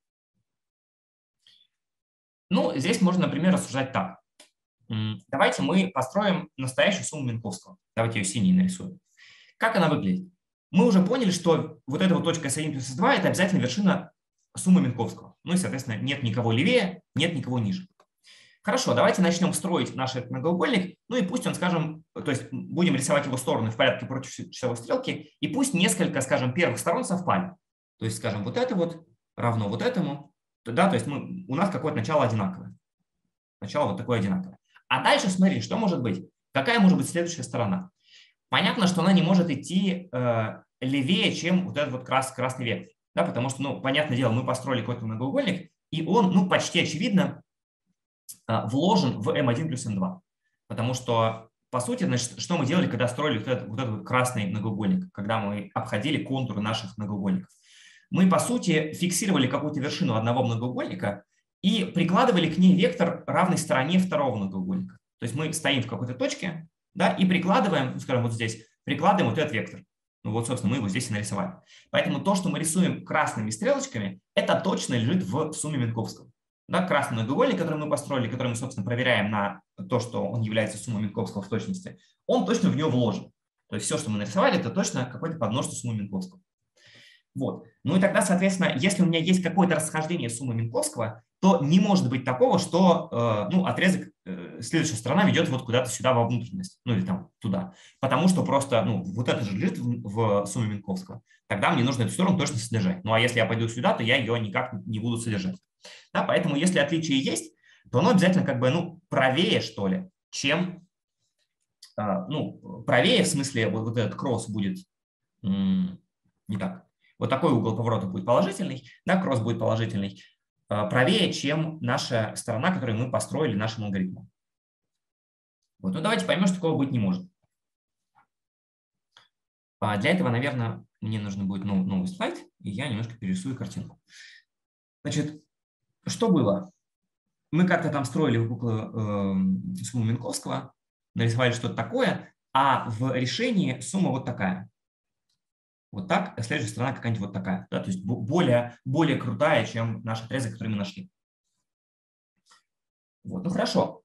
Ну, здесь можно, например, рассуждать так. Давайте мы построим настоящую сумму Минковского. Давайте ее синей нарисуем. Как она выглядит? Мы уже поняли, что вот эта вот точка эс один плюс эс два – это обязательно вершина суммы Минковского. Ну и, соответственно, нет никого левее, нет никого ниже. Хорошо, давайте начнем строить наш многоугольник. Ну и пусть он, скажем, то есть будем рисовать его стороны в порядке против часовой стрелки, и пусть несколько, скажем, первых сторон совпали. То есть, скажем, вот это вот равно вот этому. Да, то есть мы, у нас какое-то начало одинаковое. Начало вот такое одинаковое. А дальше смотри, что может быть? Какая может быть следующая сторона? Понятно, что она не может идти э, левее, чем вот этот вот крас, красный вектор. Да, потому что, ну, понятное дело, мы построили какой-то многоугольник, и он, ну, почти очевидно э, вложен в эм один плюс эм два. Потому что, по сути, значит, что мы делали, когда строили вот этот, вот этот вот красный многоугольник, когда мы обходили контуры наших многоугольников? Мы, по сути, фиксировали какую-то вершину одного многоугольника и прикладывали к ней вектор равной стороне второго многоугольника. То есть мы стоим в какой-то точке, да, и прикладываем, ну, скажем, вот здесь, прикладываем вот этот вектор. Ну вот, собственно, мы его здесь и нарисовали. Поэтому то, что мы рисуем красными стрелочками, это точно лежит в сумме Минковского. Да, красный многоугольник, который мы построили, который мы, собственно, проверяем на то, что он является суммой Минковского в точности, он точно в нее вложен. То есть все, что мы нарисовали, это точно какой-то подмножество суммы Минковского. Вот. Ну и тогда, соответственно, если у меня есть какое-то расхождение суммы Минковского, то не может быть такого, что э, ну, отрезок, э, следующая сторона ведет вот куда-то сюда во внутренность, ну или там туда. Потому что просто ну, вот это же лежит в, в сумме Минковского. Тогда мне нужно эту сторону точно содержать. Ну а если я пойду сюда, то я ее никак не буду содержать. Да, поэтому если отличие есть, то оно обязательно как бы ну, правее, что ли, чем… Э, ну, правее в смысле вот, вот этот кросс будет м- не так. Вот такой угол поворота будет положительный, да, кросс будет положительный, правее, чем наша сторона, которую мы построили нашим алгоритмом. Вот. Ну, давайте поймем, что такого быть не может. Для этого, наверное, мне нужно будет новый, новый слайд, и я немножко перерисую картинку. Значит, что было? Мы как-то там строили выпуклую э, сумму Минковского, нарисовали что-то такое, а в решении сумма вот такая. Вот так, а следующая сторона какая-нибудь вот такая. Да? То есть более, более крутая, чем наш отрезок, который мы нашли. Вот. Ну хорошо.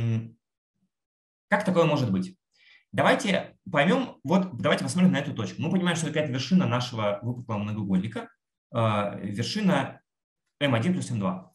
Как такое может быть? Давайте поймем, вот давайте посмотрим на эту точку. Мы понимаем, что какая-то вершина нашего выпуклого многоугольника. Вершина эм один плюс эм два.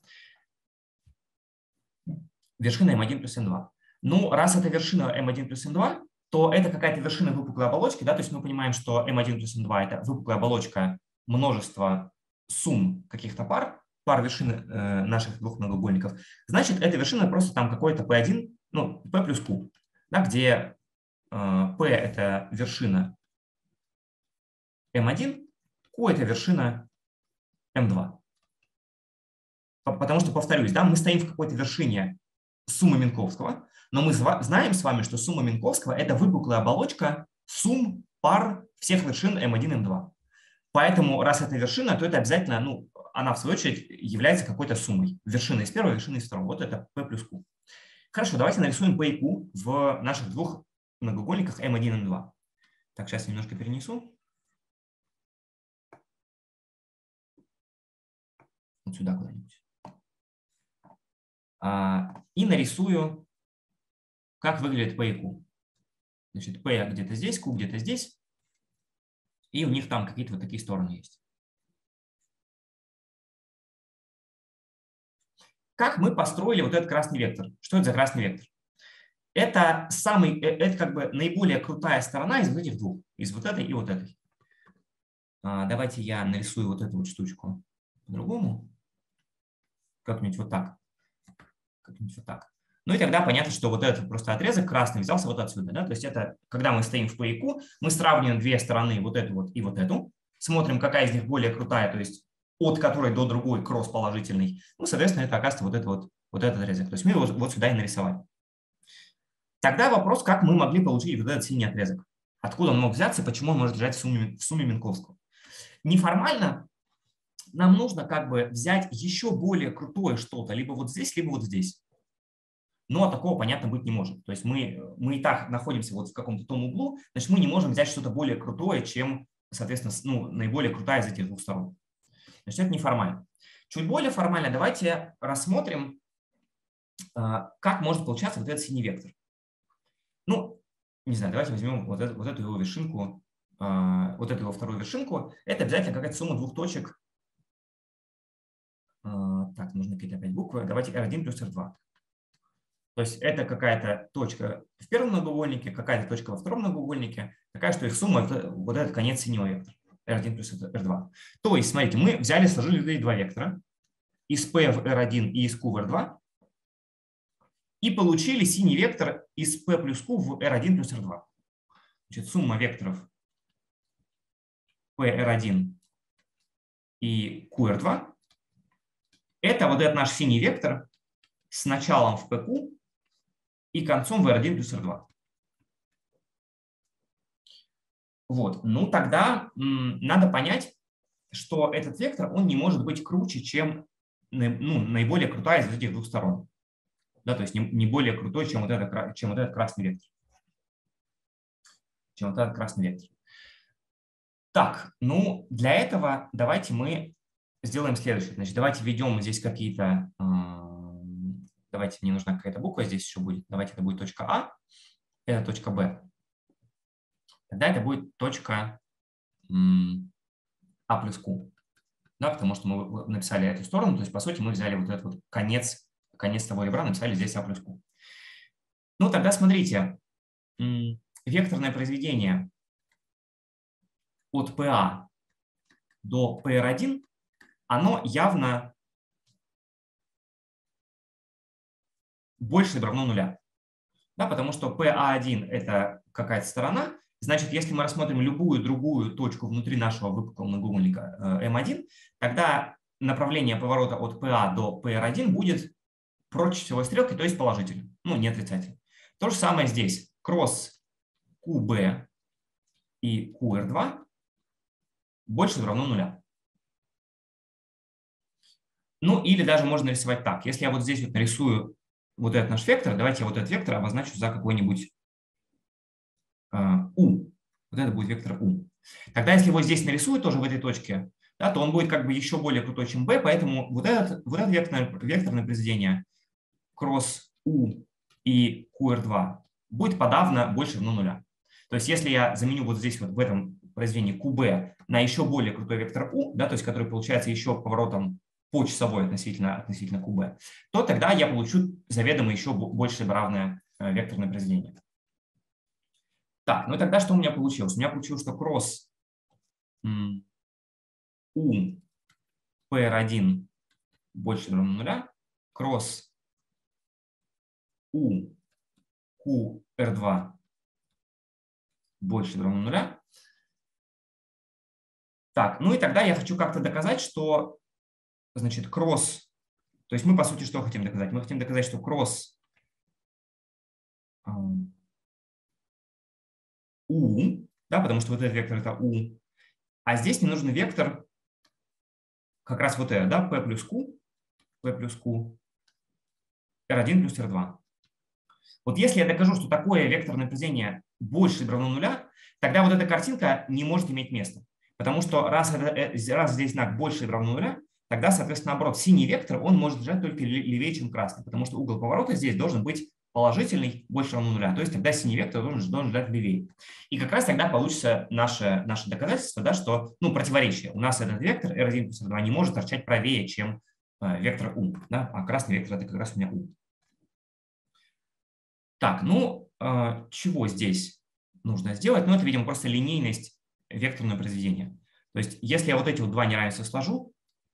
Вершина эм один плюс эм два. Ну, раз это вершина эм один плюс эм два, то это какая-то вершина выпуклой оболочки, да, то есть мы понимаем, что эм один плюс эм два – это выпуклая оболочка множества сумм каких-то пар, пар вершин э, наших двух многоугольников. Значит, эта вершина просто там какой-то пи один, ну, P плюс Q, да, где э, P – это вершина эм один, Q – это вершина эм два. Потому что, повторюсь, да, мы стоим в какой-то вершине суммы Минковского, но мы знаем с вами, что сумма Минковского – это выпуклая оболочка сумм пар всех вершин эм один, эм два. Поэтому, раз это вершина, то это обязательно, ну, она в свою очередь является какой-то суммой. Вершина из первого, вершина из второго. Вот это P плюс Q. Хорошо, давайте нарисуем P и Q в наших двух многоугольниках эм один, эм два. Так, сейчас немножко перенесу. Вот сюда куда-нибудь. И нарисую, как выглядит P и Q. Значит, P где-то здесь, Q где-то здесь. И у них там какие-то вот такие стороны есть. Как мы построили вот этот красный вектор? Что это за красный вектор? Это, самый, это как бы наиболее крутая сторона из вот этих двух. Из вот этой и вот этой. Давайте я нарисую вот эту вот штучку по-другому. Как-нибудь вот так. Как-нибудь вот так. Ну и тогда понятно, что вот этот просто отрезок красный взялся вот отсюда. Да? То есть это, когда мы стоим в P и Q, мы сравниваем две стороны, вот эту вот и вот эту. Смотрим, какая из них более крутая, то есть от которой до другой кросс положительный. Ну, соответственно, это оказывается вот, это вот, вот этот отрезок. То есть мы его вот сюда и нарисовали. Тогда вопрос, как мы могли получить вот этот синий отрезок. Откуда он мог взяться, почему он может лежать в сумме, в сумме Минковского. Неформально нам нужно как бы взять еще более крутое что-то, либо вот здесь, либо вот здесь. Но такого, понятно, быть не может. То есть мы, мы и так находимся вот в каком-то том углу, значит, мы не можем взять что-то более крутое, чем, соответственно, ну, наиболее крутая из этих двух сторон. Значит, это неформально. Чуть более формально давайте рассмотрим, как может получаться вот этот синий вектор. Ну, не знаю, давайте возьмем вот эту, вот эту его вершинку, вот эту его вторую вершинку. Это обязательно какая-то сумма двух точек. Так, нужны какие-то опять буквы. Давайте эр один плюс эр два. То есть это какая-то точка в первом многоугольнике, какая-то точка во втором многоугольнике, такая, что их сумма – это вот этот конец синего вектора, эр один плюс эр два. То есть, смотрите, мы взяли, сложили эти два вектора из P в эр один и из Q в эр два и получили синий вектор из P плюс Q в эр один плюс эр два. Значит, сумма векторов P эр один и Q эр два – это вот этот наш синий вектор с началом в пэ ку и концом в эр один плюс эр два. Вот. Ну, тогда м, надо понять, что этот вектор, он не может быть круче, чем ну, наиболее крутая из этих двух сторон. Да, то есть не, не более крутой, чем вот, это, чем вот этот красный вектор. Чем вот этот красный вектор. Так, ну, для этого давайте мы сделаем следующее. Значит, давайте введем здесь какие-то... Э, давайте, мне нужна какая-то буква здесь еще будет. Давайте это будет точка А, это точка Б. Тогда это будет точка А плюс Q. Да, потому что мы написали эту сторону, то есть, по сути, мы взяли вот этот вот конец, конец того ребра, написали здесь А плюс Q. Ну, тогда смотрите, векторное произведение от пэ а до пэ эр один, оно явно больше или равно нуля. Да, потому что пэ а один – это какая-то сторона. Значит, если мы рассмотрим любую другую точку внутри нашего выпуклого многоугольника эм один, тогда направление поворота от пэ а до пэ эр один будет прочь часовой стрелки, то есть положительным, ну, не отрицательным. То же самое здесь. Кросс ку бэ и ку эр два больше или равно нуля. Ну, или даже можно рисовать так. Если я вот здесь вот нарисую вот этот наш вектор, давайте я вот этот вектор обозначу за какой-нибудь U. Вот это будет вектор U. Тогда, если его здесь нарисую тоже в этой точке, да, то он будет как бы еще более крутой, чем B, поэтому вот, этот, вот это векторное, векторное произведение кросс U и ку эр два будет подавно больше равно нуля. То есть если я заменю вот здесь вот в этом произведении ку бэ на еще более крутой вектор U, да, то есть который получается еще поворотом по часовой относительно, относительно ку бэ, то тогда я получу заведомо еще больше равное векторное произведение. Так, ну тогда что у меня получилось? У меня получилось, что кросс у пи эр один больше или равно нуля, кросс у ку эр два больше или равно нуля. Так, ну и тогда я хочу как-то доказать, что, значит, кросс, то есть мы, по сути, что хотим доказать? Мы хотим доказать, что кросс у, да, потому что вот этот вектор – это у, а здесь мне нужен вектор как раз вот это, да, p плюс q, p плюс q, эр один плюс эр два. Вот если я докажу, что такое векторное произведение больше или равно нуля, тогда вот эта картинка не может иметь места. Потому что раз, это, раз здесь знак больше или равно нуля, тогда, соответственно, наоборот, синий вектор, он может лежать только левее, чем красный, потому что угол поворота здесь должен быть положительный, больше равно нуля. То есть тогда синий вектор должен, должен лежать левее. И как раз тогда получится наше, наше доказательство, да, что, ну, противоречие. У нас этот вектор эр один плюс эр два не может торчать правее, чем э, вектор u, да, а красный вектор – это как раз у меня u. Так, ну, э, чего здесь нужно сделать? Ну, это, видимо, просто линейность векторного произведения. То есть если я вот эти вот два неравенства сложу,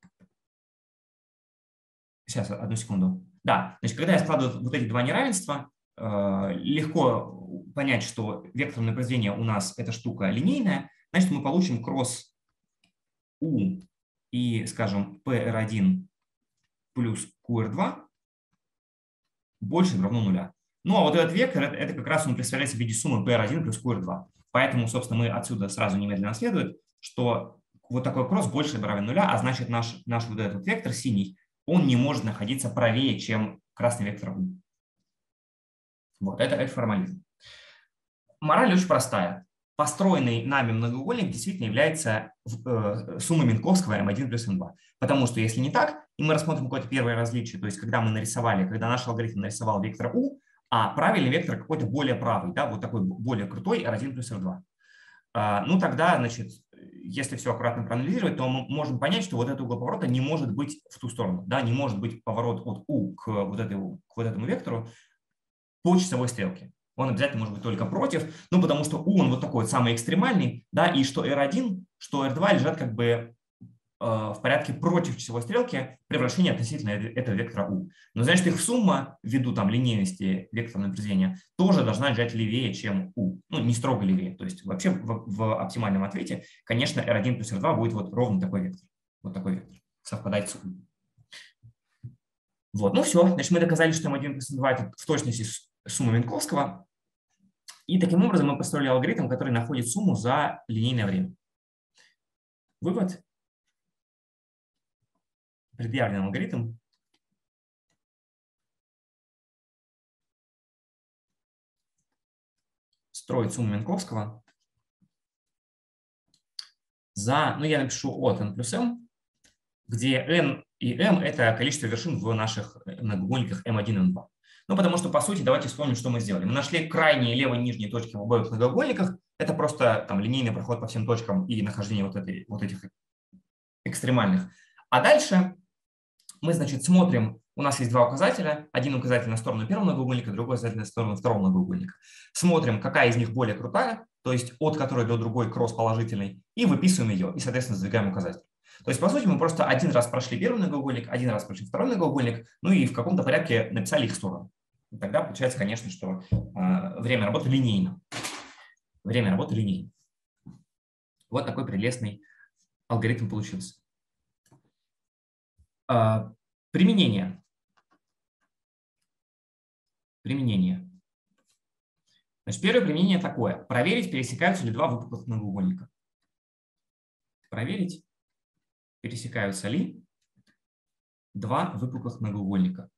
сейчас, одну секунду. Да, значит, когда я складываю вот эти два неравенства, э, легко понять, что векторное произведение у нас эта штука линейная, значит, мы получим кросс u и, скажем, пи эр один плюс ку эр два больше или равно нуля. Ну, а вот этот вектор, это, это как раз он представляется в виде суммы пи эр один плюс ку эр два. Поэтому, собственно, мы отсюда сразу немедленно следует, что вот такой кросс больше или равен нуля, а значит, наш, наш вот этот вектор синий, он не может находиться правее, чем красный вектор u. Вот, это, это формализм. Мораль очень простая. Построенный нами многоугольник действительно является э, суммой Минковского эм один плюс эм два. Потому что если не так, и мы рассмотрим какое-то первое различие, то есть когда мы нарисовали, когда наш алгоритм нарисовал вектор u, а правильный вектор какой-то более правый, да, вот такой более крутой эр один плюс эр два. А, ну тогда, значит, если все аккуратно проанализировать, то мы можем понять, что вот этот угол поворота не может быть в ту сторону, да, не может быть поворот от u к вот, этой, к вот этому вектору по часовой стрелке. Он обязательно может быть только против, ну потому что u он вот такой вот самый экстремальный, да, и что эр один, что эр два лежат как бы э, в порядке против часовой стрелки при вращении относительно этого вектора u. Но значит, их сумма, ввиду там линейности векторного произведения, тоже должна лежать левее, чем u. Ну, не строго левее. То есть вообще в, в оптимальном ответе, конечно, эр один плюс эр два будет вот ровно такой вектор. Вот такой вектор. Совпадает с u. Вот, ну все. Значит, мы доказали, что эм один плюс эм два это в точности сумма Минковского. И таким образом мы построили алгоритм, который находит сумму за линейное время. Вывод. Предъявлен алгоритм. Строит сумму Минковского за, ну я напишу от n плюс m, где n и m это количество вершин в наших многоугольниках эм один и эм два. Ну, потому что, по сути, давайте вспомним, что мы сделали. Мы нашли крайние левые и нижние точки в обоих многоугольниках. Это просто там линейный проход по всем точкам и нахождение вот, этой, вот этих экстремальных. А дальше мы, значит, смотрим, у нас есть два указателя. Один указатель на сторону первого многоугольника, другой указатель на сторону второго многоугольника. Смотрим, какая из них более крутая, то есть от которой до другой кросс положительный, и выписываем ее, и, соответственно, сдвигаем указатель. То есть, по сути, мы просто один раз прошли первый многоугольник, один раз прошли второй многоугольник, ну и в каком-то порядке написали их сторону. И тогда получается, конечно, что э, время работы линейно. Время работы линейно. Вот такой прелестный алгоритм получился. Э, применение. Применение. Значит, первое применение такое. Проверить, пересекаются ли два выпуклых многоугольника. Проверить, пересекаются ли два выпуклых многоугольника.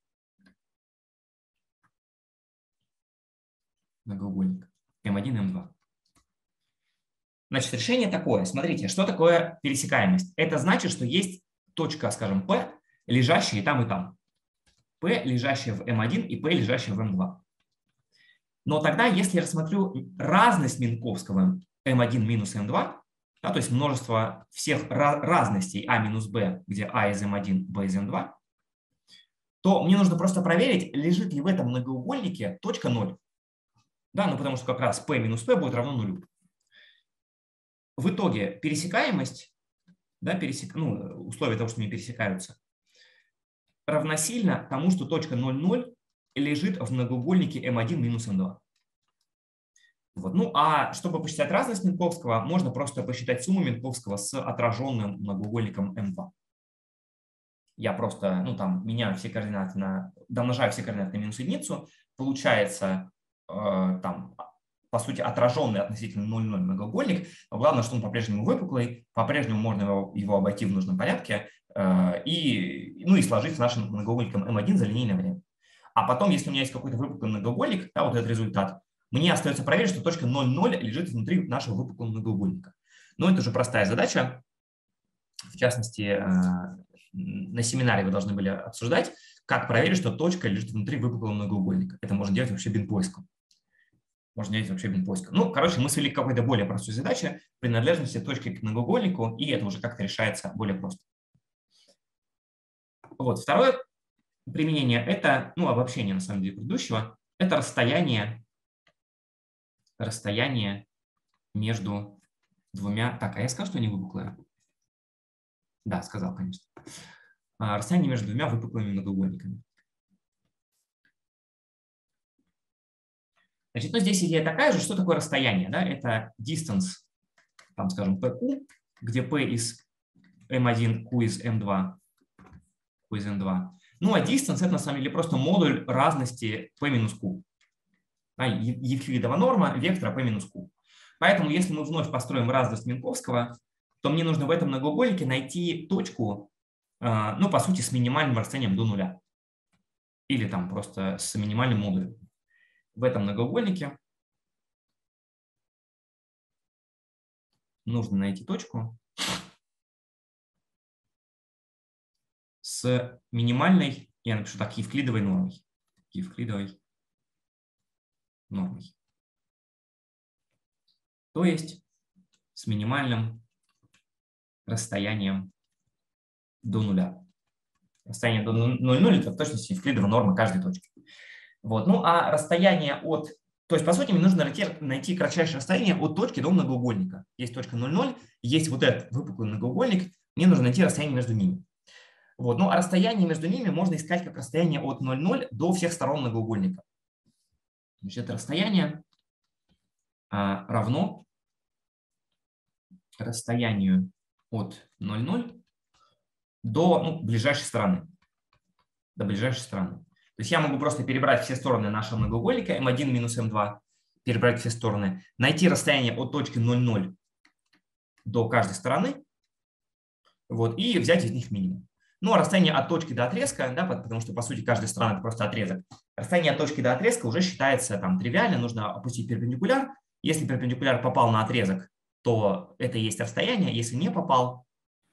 Многоугольник эм один и эм два. Значит, решение такое. Смотрите, что такое пересекаемость? Это значит, что есть точка, скажем, P, лежащая и там, и там. P, лежащая в эм один, и P, лежащая в эм два. Но тогда, если я рассмотрю разность Минковского эм один минус эм два, да, то есть множество всех разностей а минус b, где а из эм один, b из эм два, то мне нужно просто проверить, лежит ли в этом многоугольнике точка ноль. Да, ну потому что как раз p минус p будет равно нулю. В итоге пересекаемость, да, пересек, ну, условие того, что они пересекаются, равносильно тому, что точка ноль ноль лежит в многоугольнике эм один минус эм два. Вот. Ну, а чтобы посчитать разность Минковского, можно просто посчитать сумму Минковского с отраженным многоугольником эм два. Я просто, ну, там, меняю все координаты на, домножаю все координаты на минус единицу, получается, э, там, по сути, отраженный относительно ноль ноль многоугольник. Но главное, что он по-прежнему выпуклый, по-прежнему можно его, его обойти в нужном порядке э, и, ну, и сложить с нашим многоугольником эм один за линейное время. А потом, если у меня есть какой-то выпуклый многоугольник, да, вот этот результат, мне остается проверить, что точка ноль ноль лежит внутри нашего выпуклого многоугольника. Но это же простая задача. В частности, на семинаре вы должны были обсуждать, как проверить, что точка лежит внутри выпуклого многоугольника. Это можно делать вообще бинпоиском. Можно делать вообще бинпоиском. Ну, короче, мы свели к какой-то более простой задаче принадлежности точки к многоугольнику, и это уже как-то решается более просто. Вот. Второе применение – это, ну, обобщение, на самом деле, предыдущего. Это расстояние, расстояние между двумя… Так, а я сказал, что они выпуклые? Да, сказал, конечно. Расстояние между двумя выпуклыми многоугольниками. Значит, ну, здесь идея такая же, что такое расстояние. Да? Это distance, там, скажем, пэ ку, где p из эм один, q из эм два, q из эм два. Ну, а distance – это на самом деле просто модуль разности p минус q. Да? Евклидова норма вектора p минус q. Поэтому, если мы вновь построим разность Минковского, то мне нужно в этом многоугольнике найти точку, ну, по сути, с минимальным расстоянием до нуля. Или там просто с минимальным модулем. В этом многоугольнике нужно найти точку с минимальной, я напишу так, евклидовой нормой. Евклидовой нормой. То есть с минимальным расстоянием до нуля. Расстояние до ноль ноль это в точности евклидова норма каждой точки. Вот. Ну а расстояние от… То есть, по сути, мне нужно найти, найти кратчайшее расстояние от точки до многоугольника. Есть точка ноль ноль, есть вот этот выпуклый многоугольник, мне нужно найти расстояние между ними. Вот. Ну а расстояние между ними можно искать как расстояние от ноль ноль до всех сторон многоугольника. Значит, это расстояние а, равно расстоянию от ноль ноль до, ну, ближайшей стороны. До ближайшей стороны. То есть я могу просто перебрать все стороны нашего многоугольника эм один минус эм два, перебрать все стороны, найти расстояние от точки ноль ноль до каждой стороны, вот, и взять из них минимум. Ну, а расстояние от точки до отрезка, да, потому что, по сути, каждая сторона – это просто отрезок. Расстояние от точки до отрезка уже считается там тривиально, нужно опустить перпендикуляр. Если перпендикуляр попал на отрезок, то это и есть расстояние. Если не попал,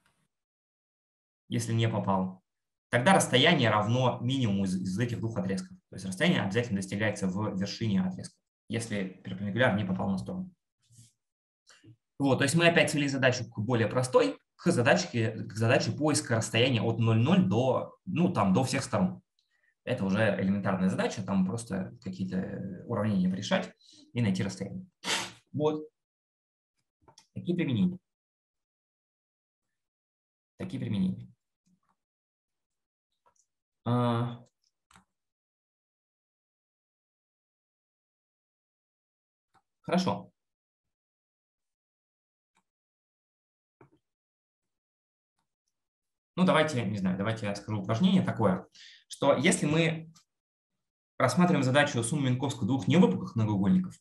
если не попал, тогда расстояние равно минимуму из, из этих двух отрезков. То есть расстояние обязательно достигается в вершине отрезка, если перпендикуляр не попал на сторону. Вот, то есть мы опять свели задачу к более простой, к задаче, к задаче поиска расстояния от ноль ноль до, ну, там, до всех сторон. Это уже элементарная задача, там просто какие-то уравнения решать и найти расстояние. Вот. Такие применения. Такие применения. А... Хорошо. Ну, давайте, не знаю, давайте я скажу упражнение такое, что если мы рассматриваем задачу суммы Минковского двух невыпуклых многоугольников,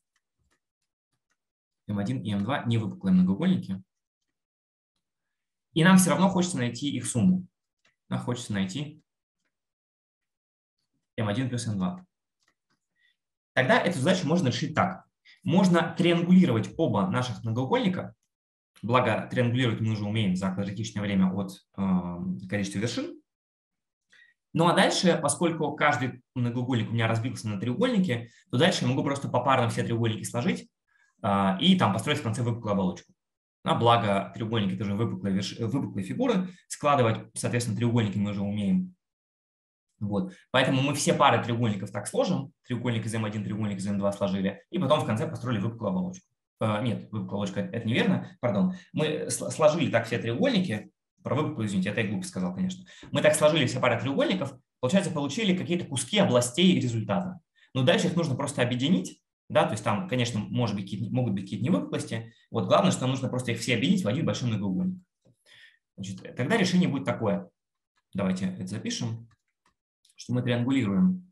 эм один и эм два невыпуклые многоугольники, и нам все равно хочется найти их сумму. Нам хочется найти эм один плюс эм два. Тогда эту задачу можно решить так. Можно триангулировать оба наших многоугольника. Благо, триангулировать мы уже умеем за квадратичное время от э, количества вершин. Ну а дальше, поскольку каждый многоугольник у меня разбился на треугольники, то дальше я могу просто попарно все треугольники сложить э, и там построить в конце выпуклую оболочку. А благо треугольники тоже выпуклые, верш... выпуклые фигуры. Складывать, соответственно, треугольники мы уже умеем. Вот. Поэтому мы все пары треугольников так сложим. Треугольник из эм один, треугольник из эм два сложили. И потом в конце построили выпуклую оболочку. Э, нет, выпуклая оболочка – это неверно. Пардон. Мы сложили так все треугольники. Про выпуклую, извините, это я глупо сказал, конечно. Мы так сложили все пары треугольников. Получается, получили какие-то куски областей результата. Но дальше их нужно просто объединить. Да, то есть там, конечно, может быть, могут быть какие-то невыпуклости. Вот главное, что нам нужно просто их все объединить в один большой многоугольник. Значит, тогда решение будет такое. Давайте это запишем, что мы триангулируем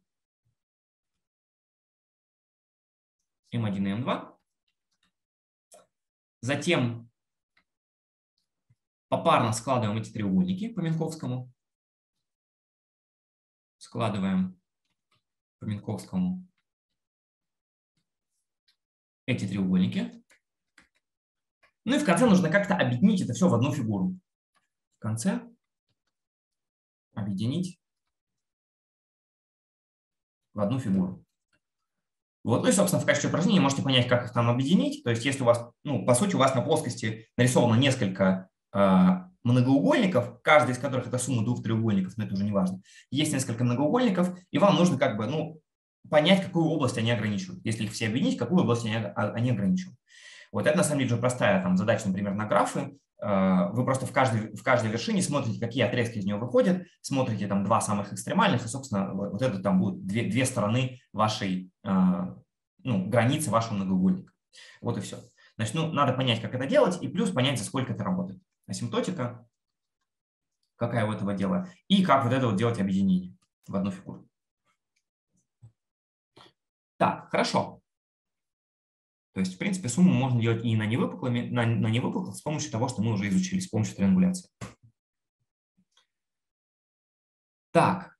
эм один и эм два. Затем попарно складываем эти треугольники по Минковскому. Складываем по Минковскому эти треугольники. Ну и в конце нужно как-то объединить это все в одну фигуру. В конце объединить в одну фигуру. Вот, ну и, собственно, в качестве упражнения можете понять, как их там объединить. То есть, если у вас, ну, по сути, у вас на плоскости нарисовано несколько э, многоугольников, каждый из которых это сумма двух треугольников, но это уже не важно. Есть несколько многоугольников, и вам нужно как бы, ну, понять, какую область они ограничивают. Если их все объединить, какую область они, они ограничивают. Вот это, на самом деле, уже простая там задача, например, на графы. Вы просто в каждой, в каждой вершине смотрите, какие отрезки из нее выходят, смотрите там два самых экстремальных, и, собственно, вот это там будут две, две стороны вашей, ну, границы вашего многоугольника. Вот и все. Значит, ну, надо понять, как это делать, и плюс понять, за сколько это работает. Асимптотика, какая у этого дела, и как вот это вот делать объединение в одну фигуру. Так, хорошо. То есть, в принципе, сумму можно делать и на невыпуклых, на, на невыпуклых с помощью того, что мы уже изучили, с помощью триангуляции. Так.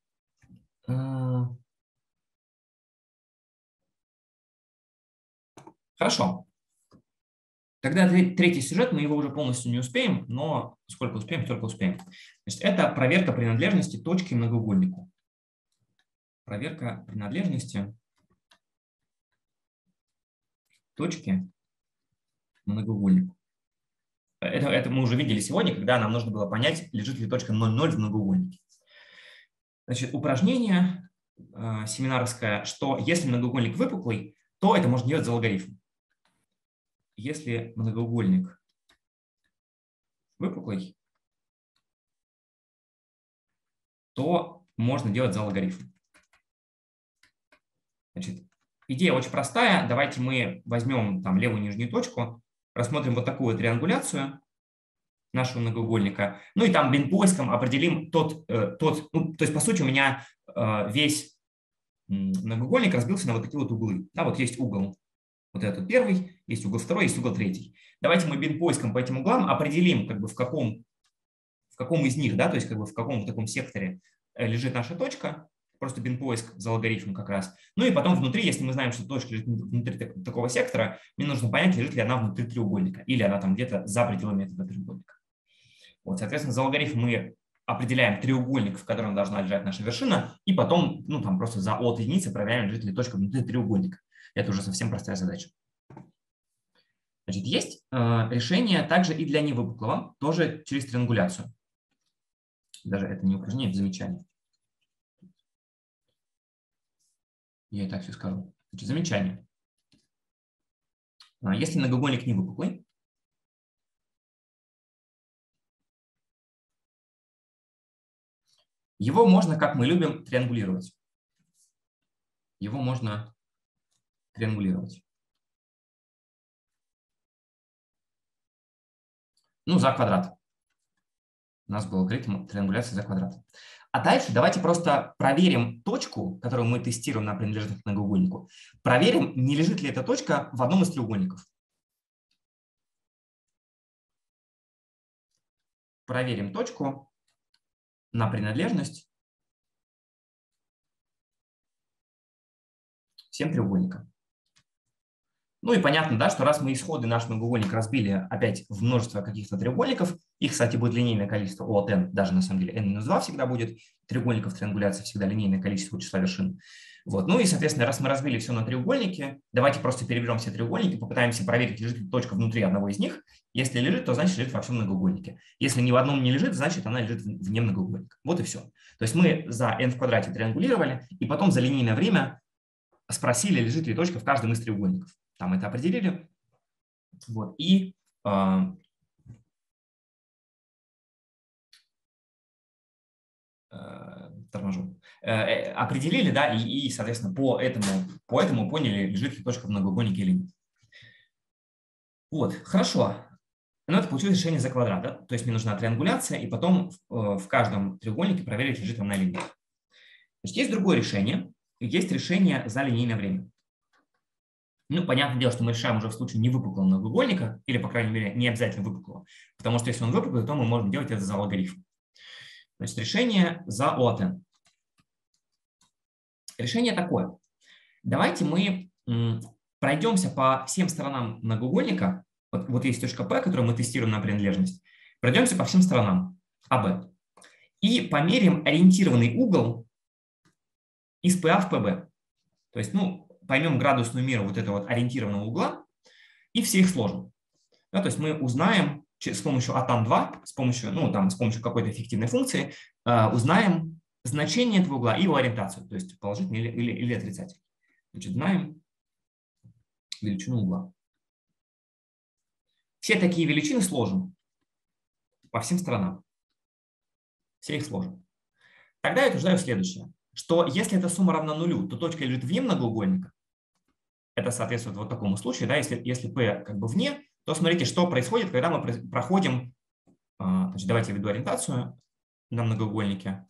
Хорошо. Тогда третий сюжет, мы его уже полностью не успеем, но сколько успеем, столько успеем. Значит, это проверка принадлежности точки к многоугольнику. Проверка принадлежности точки многоугольнику. Это, это мы уже видели сегодня, когда нам нужно было понять, лежит ли точка ноль ноль в многоугольнике. Значит, упражнение э, семинаровское, что если многоугольник выпуклый, то это можно делать за логарифм. Если многоугольник выпуклый, то можно делать за логарифм. Значит, идея очень простая. Давайте мы возьмем там левую нижнюю точку, рассмотрим вот такую триангуляцию нашего многоугольника. Ну и там бин-поиском определим тот, э, тот ну, то есть, по сути, у меня э, весь многоугольник разбился на вот такие вот углы. Да, вот есть угол вот этот первый, есть угол второй, есть угол третий. Давайте мы бин-поиском по этим углам определим, как бы в каком, в каком из них, да, то есть как бы в каком в таком секторе лежит наша точка. Просто бин-поиск за логарифм как раз. Ну и потом внутри, если мы знаем, что точка лежит внутри такого сектора, мне нужно понять, лежит ли она внутри треугольника или она там где-то за пределами этого треугольника. Вот, соответственно, за логарифм мы определяем треугольник, в котором должна лежать наша вершина, и потом, ну, там просто за от единицы проверяем, лежит ли точка внутри треугольника. Это уже совсем простая задача. Значит, есть э, решение также и для невыпуклого, тоже через триангуляцию. Даже это не упражнение, это замечание. Я и так все скажу. Значит, замечание. Если многоугольник не выпуклый, его можно, как мы любим, триангулировать. Его можно триангулировать. Ну, за квадрат. У нас был алгоритм триангуляции за квадрат. А дальше давайте просто проверим точку, которую мы тестируем на принадлежность к многоугольнику. Проверим, не лежит ли эта точка в одном из треугольников. Проверим точку на принадлежность всем треугольникам. Ну и понятно, да, что раз мы исходы наш многоугольник разбили опять в множество каких-то треугольников, их, кстати, будет линейное количество O от n, даже на самом деле n минус два всегда будет, треугольников триангуляции всегда линейное количество числа вершин. Вот. Ну и, соответственно, раз мы разбили все на треугольники, давайте просто переберем все треугольники, попытаемся проверить, лежит ли точка внутри одного из них. Если лежит, то значит лежит во всем многоугольнике. Если ни в одном не лежит, значит она лежит вне многоугольника. Вот и все. То есть мы за n в квадрате триангулировали, и потом за линейное время спросили, лежит ли точка в каждом из треугольников. Там это определили. Вот. И э, э, торможу. Э, определили, да, и, и, соответственно, по этому, по этому поняли, лежит ли точка в многоугольнике или нет. Вот, хорошо. Но это получилось решение за квадрат, да? То есть мне нужна триангуляция, и потом в, в каждом треугольнике проверить, лежит она или нет. Значит, есть другое решение. Есть решение за линейное время. Ну, понятное дело, что мы решаем уже в случае невыпуклого многоугольника, или, по крайней мере, не обязательно выпуклого, потому что если он выпуклый, то мы можем делать это за логарифм. Значит, решение за O от n. Решение такое. Давайте мы пройдемся по всем сторонам многоугольника. Вот, вот есть точка P, которую мы тестируем на принадлежность. Пройдемся по всем сторонам А Б. И померяем ориентированный угол из P A в P B. То есть, ну, поймем градусную меру вот этого вот ориентированного угла и все их сложим. Да, то есть мы узнаем с помощью А там два, с помощью, ну, там, с помощью какой-то эффективной функции, э, узнаем значение этого угла и его ориентацию, то есть положительный или, или, или отрицательный. Значит, знаем величину угла. Все такие величины сложим по всем сторонам. Все их сложим. Тогда я утверждаю следующее, что если эта сумма равна нулю, то точка лежит вне многоугольника. Это соответствует вот такому случаю, да, если, если P как бы вне, то смотрите, что происходит, когда мы проходим, значит, давайте я введу ориентацию на многоугольнике.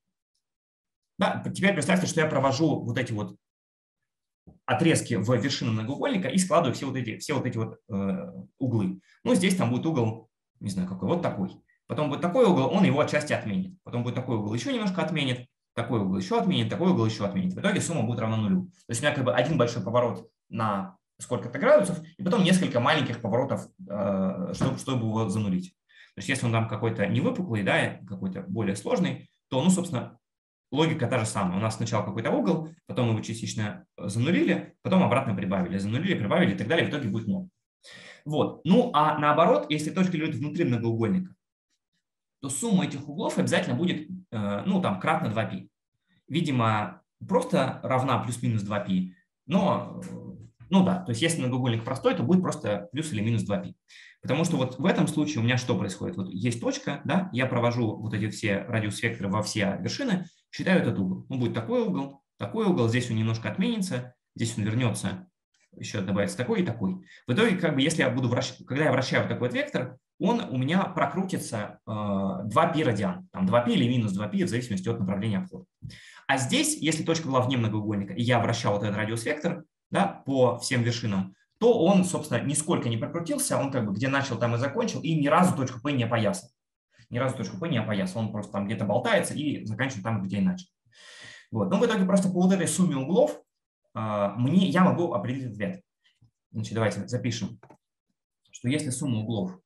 Да, теперь представьте, что я провожу вот эти вот отрезки в вершину многоугольника и складываю все вот эти, все вот эти вот э, углы. Ну, здесь там будет угол, не знаю какой, вот такой. Потом будет такой угол, он его отчасти отменит. Потом будет такой угол, еще немножко отменит. Такой угол еще отменит, такой угол еще отменит. В итоге сумма будет равна нулю. То есть у меня как бы один большой поворот на сколько-то градусов, и потом несколько маленьких поворотов, чтобы, чтобы его занулить. То есть если он там какой-то невыпуклый, да, какой-то более сложный, то, ну, собственно, логика та же самая. У нас сначала какой-то угол, потом его частично занулили, потом обратно прибавили, занулили, прибавили и так далее, в итоге будет ноль. Вот. Ну, а наоборот, если точка лежит внутри многоугольника, то сумма этих углов обязательно будет, ну, там, кратно два пи. Видимо, просто равна плюс-минус два пи, но, ну да, то есть если многоугольник простой, то будет просто плюс или минус два пи. Потому что вот в этом случае у меня что происходит? Вот есть точка, да, я провожу вот эти все радиус-векторы во все вершины, считаю этот угол. Ну, будет такой угол, такой угол, здесь он немножко отменится, здесь он вернется, еще добавится такой и такой. В итоге, как бы, если я буду вращать, когда я вращаю вот такой вот вектор, он у меня прокрутится э, два пи радиан, там два пи или минус два пи в зависимости от направления обхода. А здесь, если точка была вне многоугольника, и я вращал вот этот радиус-вектор, да, по всем вершинам, то он, собственно, нисколько не прокрутился, он как бы где начал, там и закончил, и ни разу точку P не опоясал. Ни разу точку P не опоясал, он просто там где-то болтается и заканчивает там, где и начал. Вот. Ну, в итоге просто по вот этой сумме углов э, мне, я могу определить ответ. Значит, давайте запишем, что если сумма углов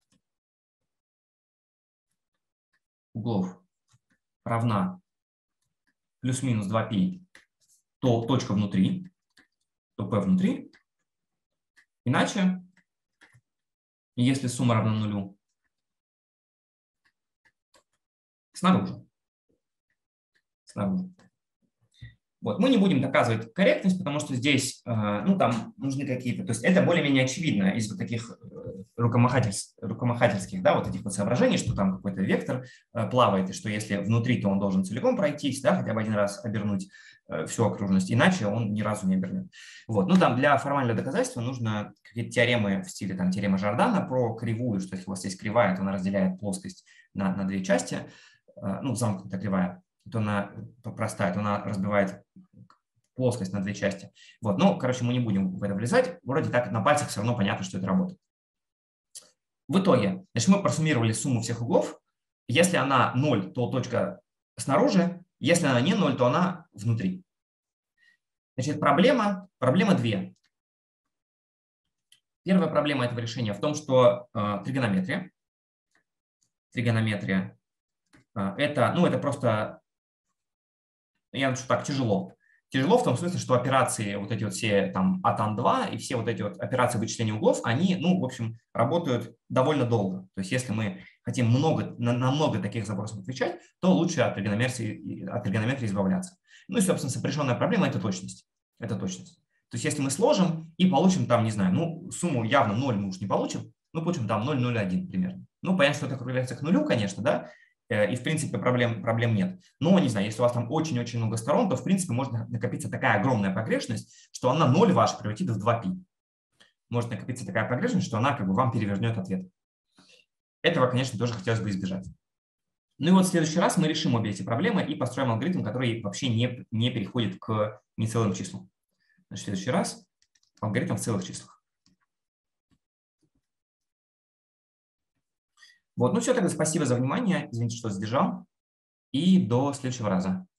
углов равна плюс-минус два пи, то точка внутри, то P внутри. Иначе, если сумма равна нулю, снаружи. Снаружи. Вот. Мы не будем доказывать корректность, потому что здесь, ну, там нужны какие-то, то есть это более-менее очевидно из вот таких рукомахательств, рукомахательских, да, вот этих вот соображений, что там какой-то вектор плавает, и что если внутри, то он должен целиком пройтись, да, хотя бы один раз обернуть всю окружность, иначе он ни разу не обернет. Вот. Ну, там для формального доказательства нужно какие-то теоремы в стиле там теорема Жордана про кривую, что если у вас есть кривая, то она разделяет плоскость на, на две части, ну, замкнутая кривая, то она простая, то она разбивает плоскость на две части. Вот. Ну, короче, мы не будем в это влезать. Вроде так на пальцах все равно понятно, что это работает. В итоге, значит, мы просуммировали сумму всех углов. Если она ноль, то точка снаружи. Если она не ноль, то она внутри. Значит, проблема, проблема две. Первая проблема этого решения в том, что э, тригонометрия, тригонометрия э, это, ну, это просто, я напишу так, тяжело. Тяжело в том смысле, что операции, вот эти вот все там атан два и все вот эти вот операции вычисления углов, они, ну, в общем, работают довольно долго. То есть если мы хотим много, на, на много таких запросов отвечать, то лучше от тригонометрии, от тригонометрии избавляться. Ну и, собственно, сопряженная проблема – это точность. Это точность. То есть если мы сложим и получим там, не знаю, ну, сумму явно ноль мы уж не получим, мы получим там ноль целых ноль один примерно. Ну, понятно, что это округляется к нулю, конечно, да, и, в принципе, проблем, проблем нет. Но, не знаю, если у вас там очень-очень много сторон, то, в принципе, может накопиться такая огромная погрешность, что она ноль ваш превратит в два пи. Может накопиться такая погрешность, что она как бы вам перевернет ответ. Этого, конечно, тоже хотелось бы избежать. Ну и вот в следующий раз мы решим обе эти проблемы и построим алгоритм, который вообще не, не переходит к нецелым числам. Значит, в следующий раз алгоритм в целых числах. Вот, ну все, тогда спасибо за внимание. Извините, что задержал. И до следующего раза.